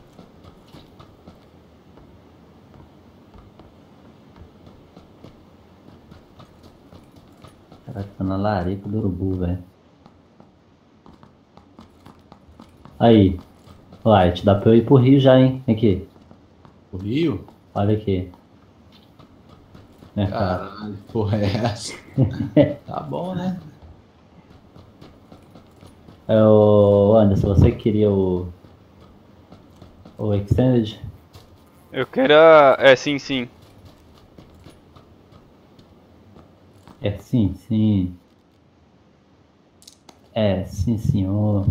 Caraca, tá na larica do urubu, velho. Aí. Light, dá pra eu ir pro Rio já, hein? Aqui. O Rio? Olha aqui. Minha cara. Caralho, porra é essa? Tá bom, né? É, o Anderson, você queria o. O Extended? Eu quero a... É, sim, sim. É, sim, sim. É, sim, senhor.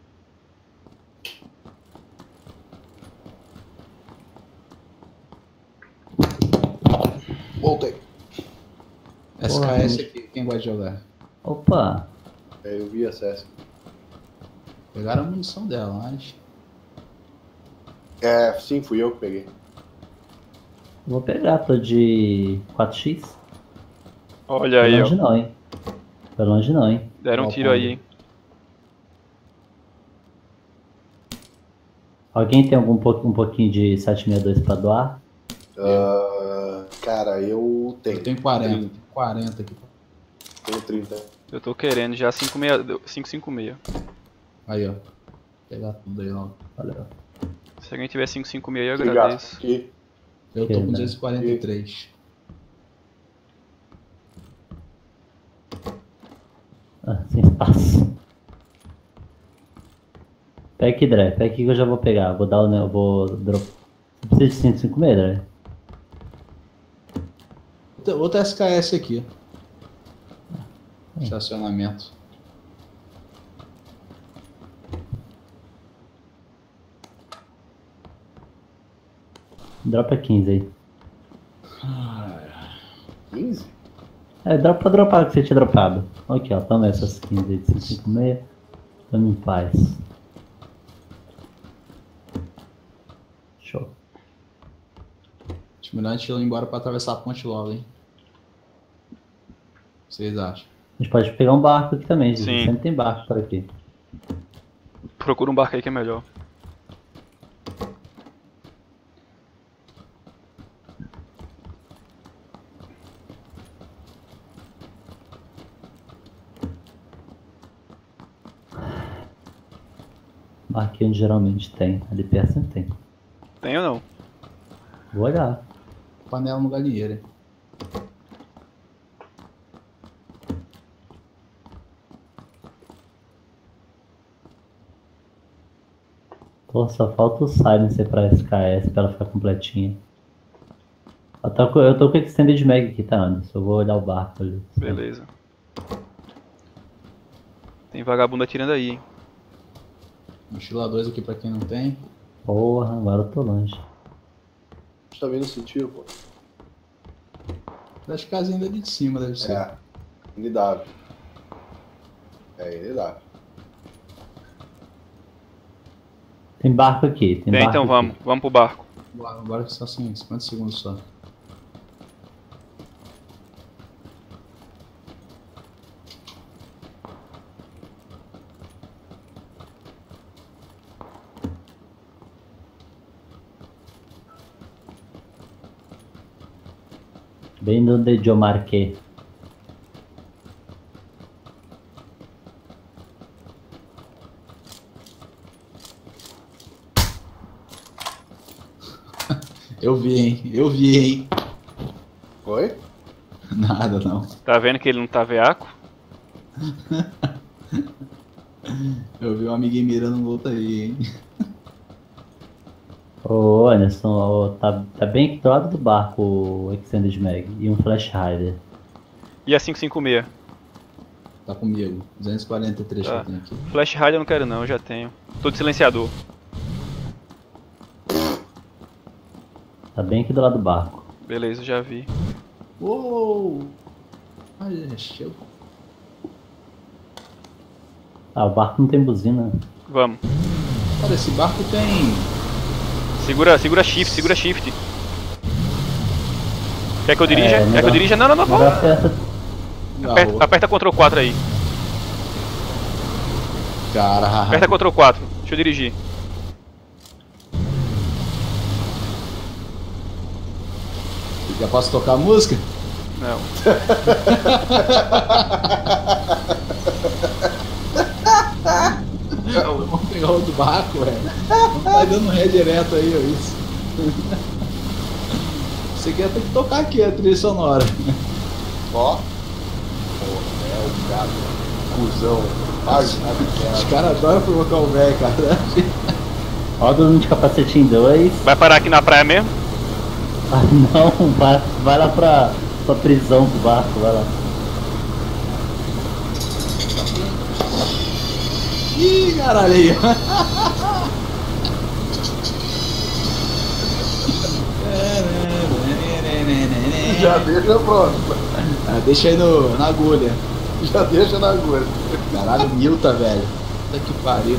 Voltei. S K S aqui, quem gosta de jogar? Opa! É, eu vi acesso. Pegaram a munição dela, mas. É, sim, fui eu que peguei. Vou pegar, tô de quatro x. Olha Foi aí, longe ó. não, hein? Foi longe não, hein? Deram um Ó, tiro Paulo. aí, hein. Alguém tem algum po- um pouquinho de sete sessenta e dois pra doar? Ah, cara, eu tenho. Eu tenho quarenta. Tenho quarenta aqui. Tenho trinta. Eu tô querendo já cinco cinco seis. Aí, ó. Vou pegar tudo aí logo. Olha. Se alguém tiver cinco cinco seis, eu Obrigado. agradeço. Aqui. Eu tô Que, com né? duzentos e quarenta e três. Ah, sem espaço. Pega aqui, Dre. Pega aqui que eu já vou pegar. Vou dar o. né, Eu vou. Drop... Você precisa de cento e cinquenta e seis, Dre? Outra- Outra S K S aqui. Estacionamento. Dropa quinze aí. quinze? É, dropa pra dropar o que você tinha dropado. Aqui, ó. Toma essas quinze aí de cento e cinquenta e seis. Tamo em paz. Show. Acho melhor a gente ir embora pra atravessar a ponte logo, hein? O que vocês acham? A gente pode pegar um barco aqui também, gente. Sim. Sempre tem barco por aqui. Procura um barco aí que é melhor. Barquinho geralmente tem. Ali perto sempre tem. Tem ou não? Vou olhar. Panela no galinheiro, hein? Pô, Pô, só falta o Silencer pra S K S pra ela ficar completinha. Eu tô, com, eu tô com o Extended Mag aqui, tá, Anderson? Eu vou olhar o barco ali. Beleza. Tem vagabundo atirando aí, hein? Mochila dois aqui pra quem não tem. Porra, agora eu tô longe. A gente tá vendo esse tiro, pô. Das casinhas ali de cima, deve ser. É. Inidável. É, inidável. Tem barco aqui, tem Bem, barco então aqui. vamos. Vamos pro barco. Agora agora que só assim, cinquenta segundos só. Bem onde eu marquei. Eu vi, hein? Eu vi, hein? Oi? Nada, não. Tá vendo que ele não tá veaco? Eu vi um amiguinho mirando no outro aí, hein? Ô Anderson, ó, tá, tá bem aqui do lado do barco o Extended Mag e um Flash Rider. E a cinco cinco seis? Tá comigo. duzentos e quarenta e três Tá. que eu tenho aqui. Flash Rider eu não quero não, eu já tenho. Tô de silenciador. Tá bem aqui do lado do barco. Beleza, já vi. Uou! Olha, chegou. Ah, o barco não tem buzina. Vamos. Cara, esse barco tem. Segura, segura shift, segura shift. Quer que eu dirija? É, Quer que eu negócio- dirija? Não, não, não, Não vamos. dá certo. Aperta, aperta Ctrl quatro aí. Cara, Aperta Ctrl quatro. Deixa eu dirigir. já posso tocar a música? Não. Vamos pegar outro barco, velho. Não tá dando ré direto aí, ó, isso. Você quer ter que tocar aqui a trilha sonora. Ó. Porra, é o gato. Cusão. Os caras adoram provocar o velho, cara. Ó, todo mundo de capacetinho dois. Vai parar aqui na praia mesmo? Ah, não, vai, vai lá pra, pra prisão do barco, vai lá. Ih, caralho aí. Já deixa pronto. Ah, deixa aí no, na agulha. Já deixa na agulha. Caralho, Milta, velho. Puta que pariu.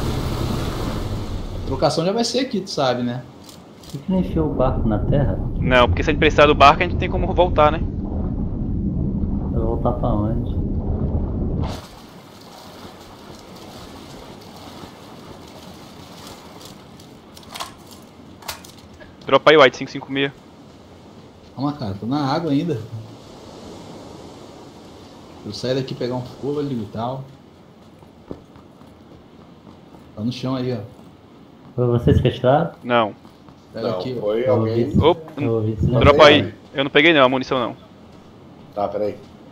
A trocação já vai ser aqui, tu sabe, né? Por que não enfiou o barco na terra? Não, porque se a gente precisar do barco, a gente tem como voltar, né? Eu vou voltar pra onde? Dropa aí, White cinco cinco seis. Calma, cara, tô na água ainda. Eu saio daqui pegar um fôlego e tal. Tá no chão aí, ó. Foi vocês que atiraram? Não. Pega Não, aqui, ó. foi Eu alguém. ouvi. Opa, Eu ouvi isso. Não. dropa peguei. aí. Eu não peguei não, a munição não. Tá, peraí.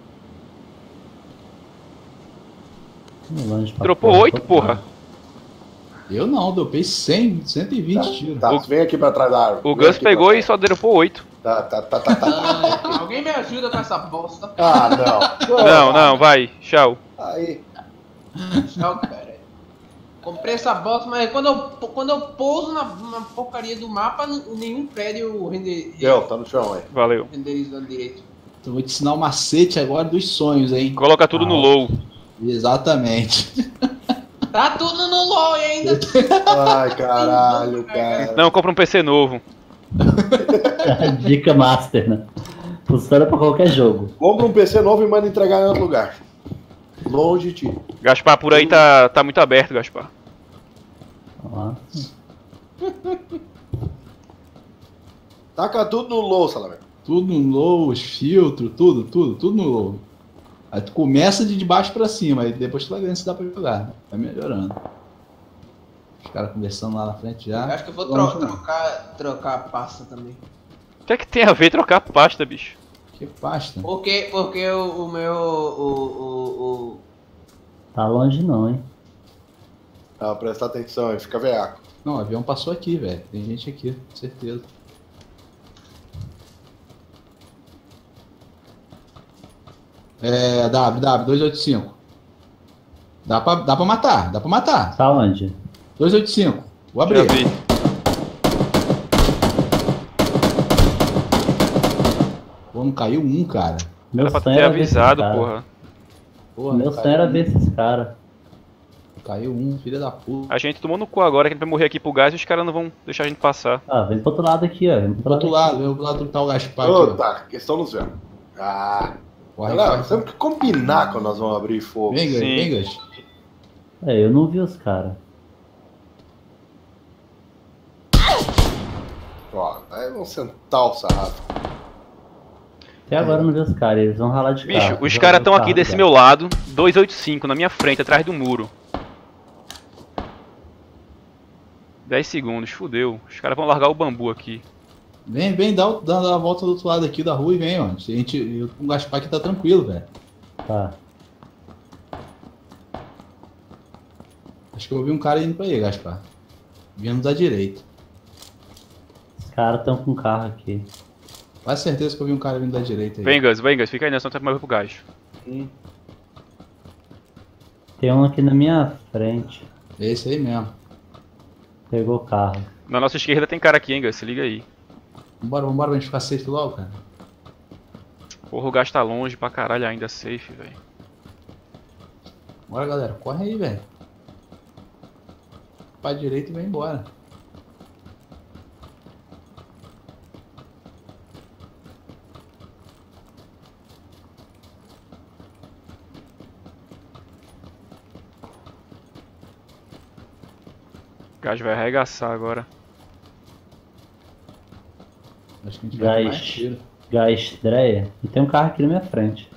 Longe pra Dropou fora, oito, tô- porra. Eu não, dropei cem, cento e vinte tiros. Tá, vem aqui pra trás da árvore. O Vem Gus aqui pegou pra e só dropou oito. trás. Tá, tá, tá, tá, tá. Alguém me ajuda com essa bosta. Ah, não. Não, não, vai, tchau. Aí. Tchau, cara. Comprei essa bosta, mas quando eu, quando eu pouso na, na porcaria do mapa, n- nenhum prédio render, Deu, tá no chão aí. Valeu. renderizando direito. Então vou te ensinar o macete agora dos sonhos, hein? Coloca tudo no low. Exatamente. Tá tudo no LOL ainda. Ai, caralho, cara. Não, compra um P C novo. Dica master, né? Funciona pra qualquer jogo. Compra um P C novo e manda entregar em outro lugar. Longe de ti. Gaspar, por aí tá, tá muito aberto, Gaspar. Ó. Taca tudo no low, Salamé. Tudo no low, os filtros, tudo, tudo, tudo no low. Aí tu começa de baixo pra cima, aí depois tu vai vendo se dá pra jogar. Vai melhorando. Os caras conversando lá na frente Eu já. acho que eu vou tro trocar, trocar a pasta também. O que é que tem a ver trocar pasta, bicho? Que pasta. Porque, porque o, o meu. O, o, o, Tá longe não, hein? Ah, presta atenção aí, fica veaco. Não, o avião passou aqui, velho. Tem gente aqui, com certeza. É, W, W, dois oito cinco. Dá pra, dá pra matar, dá pra matar. Tá onde? dois oito cinco. Vou Já abrir. vi. Pô, não caiu um, cara. Meu Era pra sonho ter era ver esses avisado, caras. porra. Porra, Meu não sonho caiu era um. ver esses caras. Caiu um, filha da puta. A gente tomou no cu agora, que a gente vai morrer aqui pro gás e os caras não vão deixar a gente passar. Ah, vem pro outro lado aqui, ó. Vem pro Do outro lado. lado, vem pro lado do tal Gaspar Ô, aqui, ó. tá, questão nos vendo. Ah, Corre, não, corre, nós temos que combinar quando nós vamos abrir fogo. Vem, Gas, Sim. vem, Gas. É, eu não vi os caras. Ó, aí vamos sentar o sarrafo. Até agora eu não vi os caras, eles vão ralar de Bicho, carro. os Vão caras ralar estão de aqui carro, desse cara. meu lado, dois oito cinco, na minha frente, atrás do muro. dez segundos, fudeu. Os caras vão largar o bambu aqui. Vem, vem, dá, o- dá, dá a volta do outro lado aqui da rua e vem, ó. A gente, eu- o Gaspar aqui tá tranquilo, velho. Tá. Acho que eu vi um cara indo pra aí, Gaspar. Vindo da direita. Os caras estão com carro aqui. Quase certeza que eu vi um cara vindo da direita aí. Vem, Gus, vem, Gus, fica aí, nós estamos morrer pro gás. Tem um aqui na minha frente. É esse aí mesmo. Pegou o carro. Na nossa esquerda tem cara aqui, hein, Gus, se liga aí. Vambora, vambora pra gente ficar safe logo, cara. Porra, o gás tá longe pra caralho ainda, safe, velho. Bora, galera. Corre aí, velho. Pra direita e vai embora. O gás vai arregaçar agora. Acho que a gente vai tomar mais Gás. tiro. Gás estreia. E tem um carro aqui na minha frente.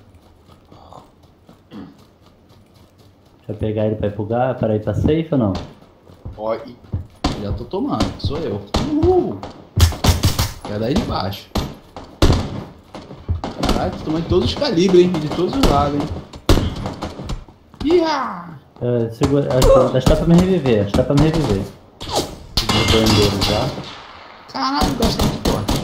Deixa eu pegar ele pra ir pro gás, para ir pra safe ou não? Ó, e Já tô tomando, sou eu. Uhul! Quer daí de baixo. Caralho, tô tomando de todos os calibres, hein? De todos os lados, hein? Ia! Uh, segura, acho, acho que dá pra me reviver, acho que dá pra me reviver. Segura o bandeiro já. Caralho, gosta muito forte.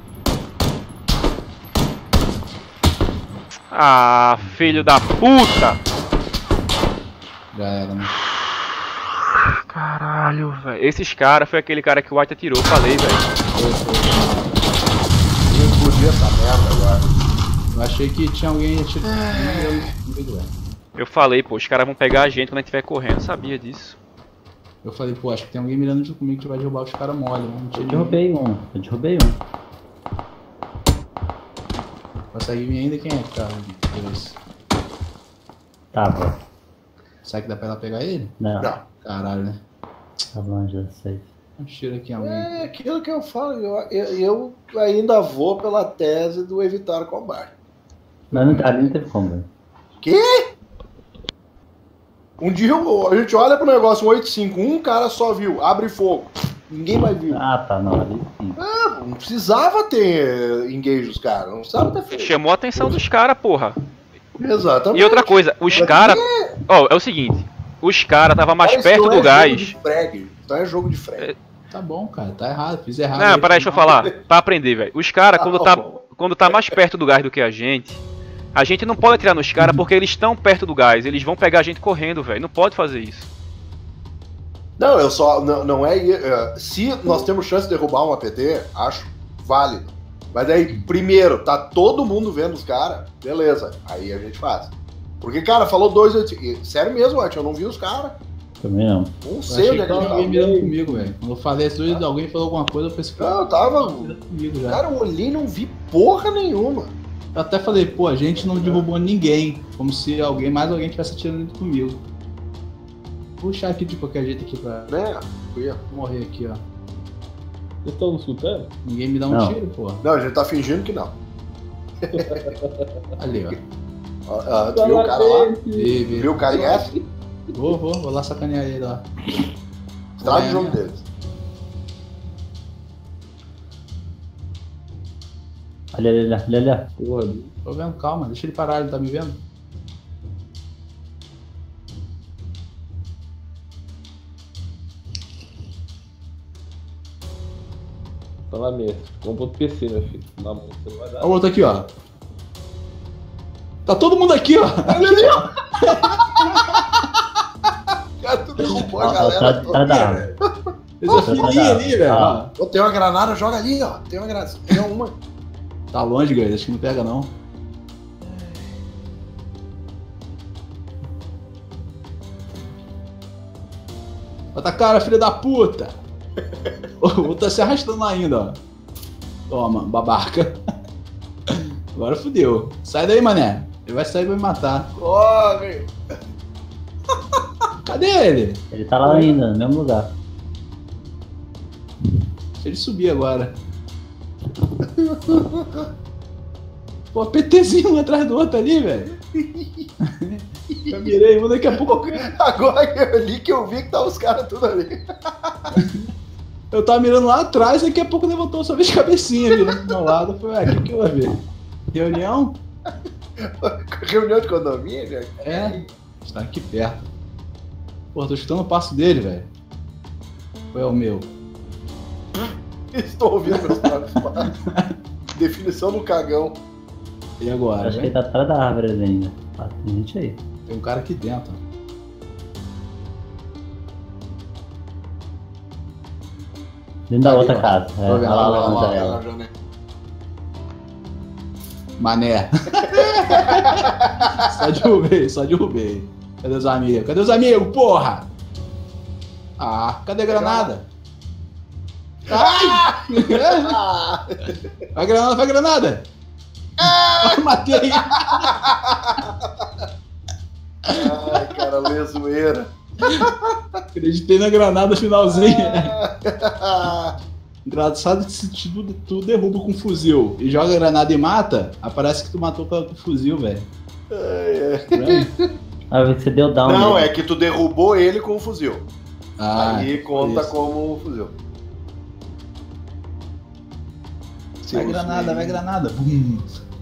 Ah, filho da puta! Já era, né? Caralho, velho. Esses caras foi aquele cara que o White atirou, falei, velho. ia explodir essa merda agora. Eu achei que tinha alguém atirando comigo, velho. Eu falei, pô, os caras vão pegar a gente quando a gente estiver correndo, eu sabia disso. Eu falei, pô, acho que tem alguém mirando junto comigo que vai derrubar os caras mole, né? Não tinha Eu ninguém. derrubei um, eu derrubei um. Consegue vir ainda quem é que tá? Dois. Tava. Será que dá pra ela pegar ele? Não, Não. Caralho, né? tava longe da safe. Um tiro aqui em alguém. É aquilo que eu falo, eu, eu, eu ainda vou pela tese do evitar combate. Mas não, ali não teve como, velho. Quê? Um dia eu- a gente olha pro negócio um oito cinco, um cara só viu, abre fogo. Ninguém mais viu. Ah, tá, não, ali sim. Ah, não precisava ter engage os caras, não precisava ter feito. Chamou a atenção dos caras, porra. Exatamente. E outra coisa, os Mas caras. Ó, é o seguinte, os caras tava mais Cara, isso perto não do é gás. Jogo de frag. Então é jogo de frag. Tá bom, cara, tá errado, fiz errado. Não, aí, peraí, deixa eu foi mal. falar. Pra aprender, velho. Os caras, quando tá, Tá bom. quando tá mais perto do gás do que a gente, a gente não pode atirar nos caras porque eles estão perto do gás. Eles vão pegar a gente correndo, velho. Não pode fazer isso. Não, eu só. Não, não é, é. Se nós temos chance de derrubar um A P T, acho válido. Mas aí, primeiro, tá todo mundo vendo os caras, beleza. Aí a gente faz. Porque, cara, falou dois. Eu, sério mesmo, eu não vi os caras. Também não. Não Eu sei achei onde que é que tava eles alguém mirando estavam. comigo, velho. Quando eu falei isso, dois, alguém falou alguma coisa, eu pensei, Não, eu tava. mirando comigo já. Cara, eu olhei e não vi porra nenhuma. Eu até falei, pô, a gente não derrubou ninguém. Como se alguém, mais alguém tivesse atirando comigo. Vou puxar aqui de qualquer jeito aqui pra Né? Fui eu. morrer aqui, ó. Vocês estão me escutando? Ninguém me dá um Não. tiro, pô. Não, a gente tá fingindo que não. Ali, ó. Ó, ó, tu viu o cara lá? Vi, vi. Viu o cara em F? Vou, vou, vou lá sacanear ele lá. Estraga É. o jogo deles. Olha, olha, olha, olha, olha. Porra, Tô vendo, calma, deixa ele parar, ele tá me vendo? fala mesmo. Compra outro P C, meu filho. Na mão, você não vai dar. Olha o outro aqui, ó. Tá todo mundo aqui, ó. Olha ali, ó. Cara, tu derrubou a Ó, ó, galera tá- toda. tá da- Fez a filinha ali, velho. Ah. ó. Ô, tem uma granada, joga ali, ó. Tem uma granada. Pega uma. Tá longe, guys. Acho que não pega, não. Bota a cara, filha da puta. O outro tá se arrastando lá ainda, ó. Toma, babaca. Agora fudeu. Sai daí, mané. Ele vai sair e vai me matar. Corre. Cadê ele? Ele tá lá ainda, no mesmo lugar. Deixa ele subir agora. Pô, PTzinho um atrás do outro ali, velho. Eu mirei, um daqui a pouco. Agora que eu li que eu vi que tá os caras tudo ali. Eu tava mirando lá atrás, daqui a pouco levantou só vez cabecinha virando do meu lado. Eu falei, ué, o que que eu vou ver? Reunião? Reunião de condomínio, né? É, está aqui perto. Pô, tô escutando o passo dele, velho. Qual é o meu? Estou ouvindo meus próprios passos. Definição do cagão. E agora, Acho que ele velho? tá atrás da árvore ali ainda. Ah, tem gente aí. Tem um cara aqui dentro. Dentro da Ali, outra ó. casa. É, Tô vendo, olha lá, olha lá, lá na olha lá, janela. Ela já, né? Mané. Só derrubei, só derrubei. Cadê os amigos? Cadê os amigos, porra? Ah, cadê a granada? Ai! Ah! Vai granada, vai granada! Eu matei! Ai, cara, lê zoeira. Acreditei na granada finalzinha. Engraçado que se tu, tu derruba com fuzil e joga a granada e mata, aparece que tu matou com o fuzil, velho. Ah, você deu down. Não, nele. é que tu derrubou ele com o fuzil. Ah, Aí conta isso. como um fuzil. Vai granada, vai granada. Bum.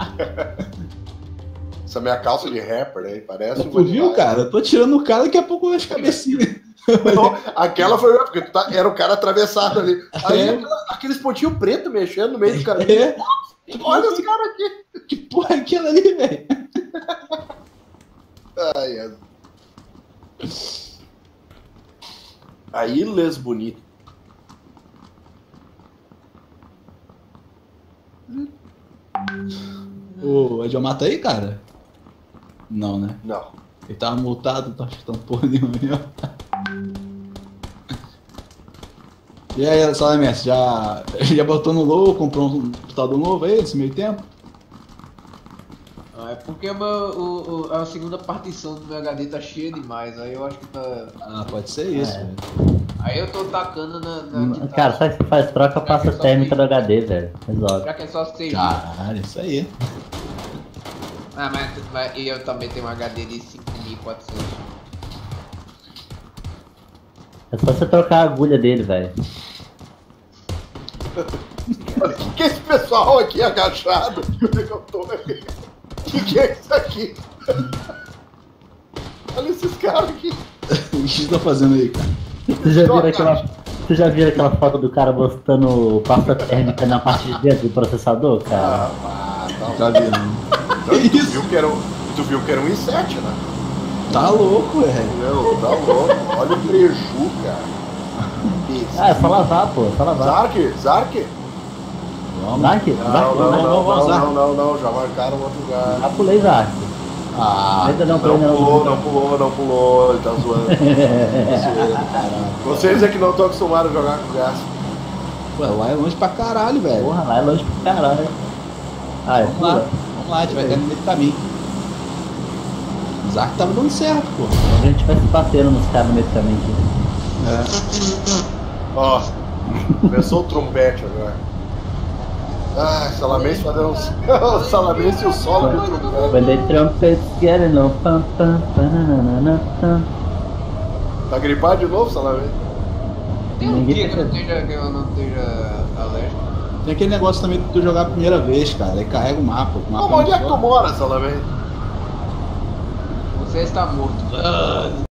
Essa minha calça de rapper aí, parece um Tu viu, Vanilla. cara? Eu tô tirando o cara, daqui a pouco as cabecinhas. Não, aquela foi porque tu tá- era o cara atravessado ali. Aí É. aquela- aqueles pontinhos pretos mexendo no meio do caminho. É. Olha os caras aqui. Que porra é aquela ali, velho? Ai, é. Aí, les bonito. O Edilmar tá aí, cara? Não, né? Não. Ele tava multado, tá chutando porra nenhuma mesmo. E aí, Salamence, já, já botou no low, comprou um computador novo aí nesse meio tempo? Ah, é porque o meu, o, o- a segunda partição do meu H D tá cheia demais, aí eu acho que tá. Ah, pode ser isso, É. velho. Aí eu tô tacando na. na Hum, que tá- Cara, sabe o que você faz? Troca a pasta só térmica tem- do H D, velho. Resolve. Já que é só seis. Caralho, isso aí. Ah, mas, mas eu também tenho um H D de cinco mil e quatrocentos. É só você trocar a agulha dele, velho. O que é esse pessoal aqui agachado? Onde é que eu tô aqui? O que, que é isso aqui? Olha esses caras aqui. O que você tá fazendo aí, cara? Você já viram aquela, você já viram aquela foto do cara botando pasta térmica na parte de dentro do processador, cara? Ah, tá. Tá vendo? Tu Que isso? viu que era um, tu viu que era um i sete, né? Tá louco, velho. Meu, tá louco. Olha o preju, cara. Ah, é só lavar, pô, só lavar. Zark, Zark? Vamos. Zark? Não, Zark? não, vamos, não, vamos, não, Zark. não, não, não, já marcaram outro lugar. Já pulei Zark. Ah, Ainda não Não pulei, ainda pulou, não. não pulou, não pulou, ele tá zoando. Vocês é que não estão acostumados a jogar com gás. ué, lá é longe pra caralho, velho. Porra, lá é longe pra caralho. Ah, é Vamos lá, pula. vamos lá, a gente vai cair no meio do caminho. O Zark tava dando certo, pô. A gente vai se batendo nos caras no meio do caminho aqui. Ó, começou o trompete agora. Ah, Salamence fazendo o Salamence e o solo do trompete. When the trumpets get no pam pam pananana, pam. Tá gripado de novo, Salamence? Tem um Ninguém dia que eu não percebe. esteja, que eu não esteja alérgico. Tem aquele negócio também de tu jogar a primeira vez, cara. Aí carrega o mapa. O mapa Como, onde é que não tu mora, Salamence? Você está morto.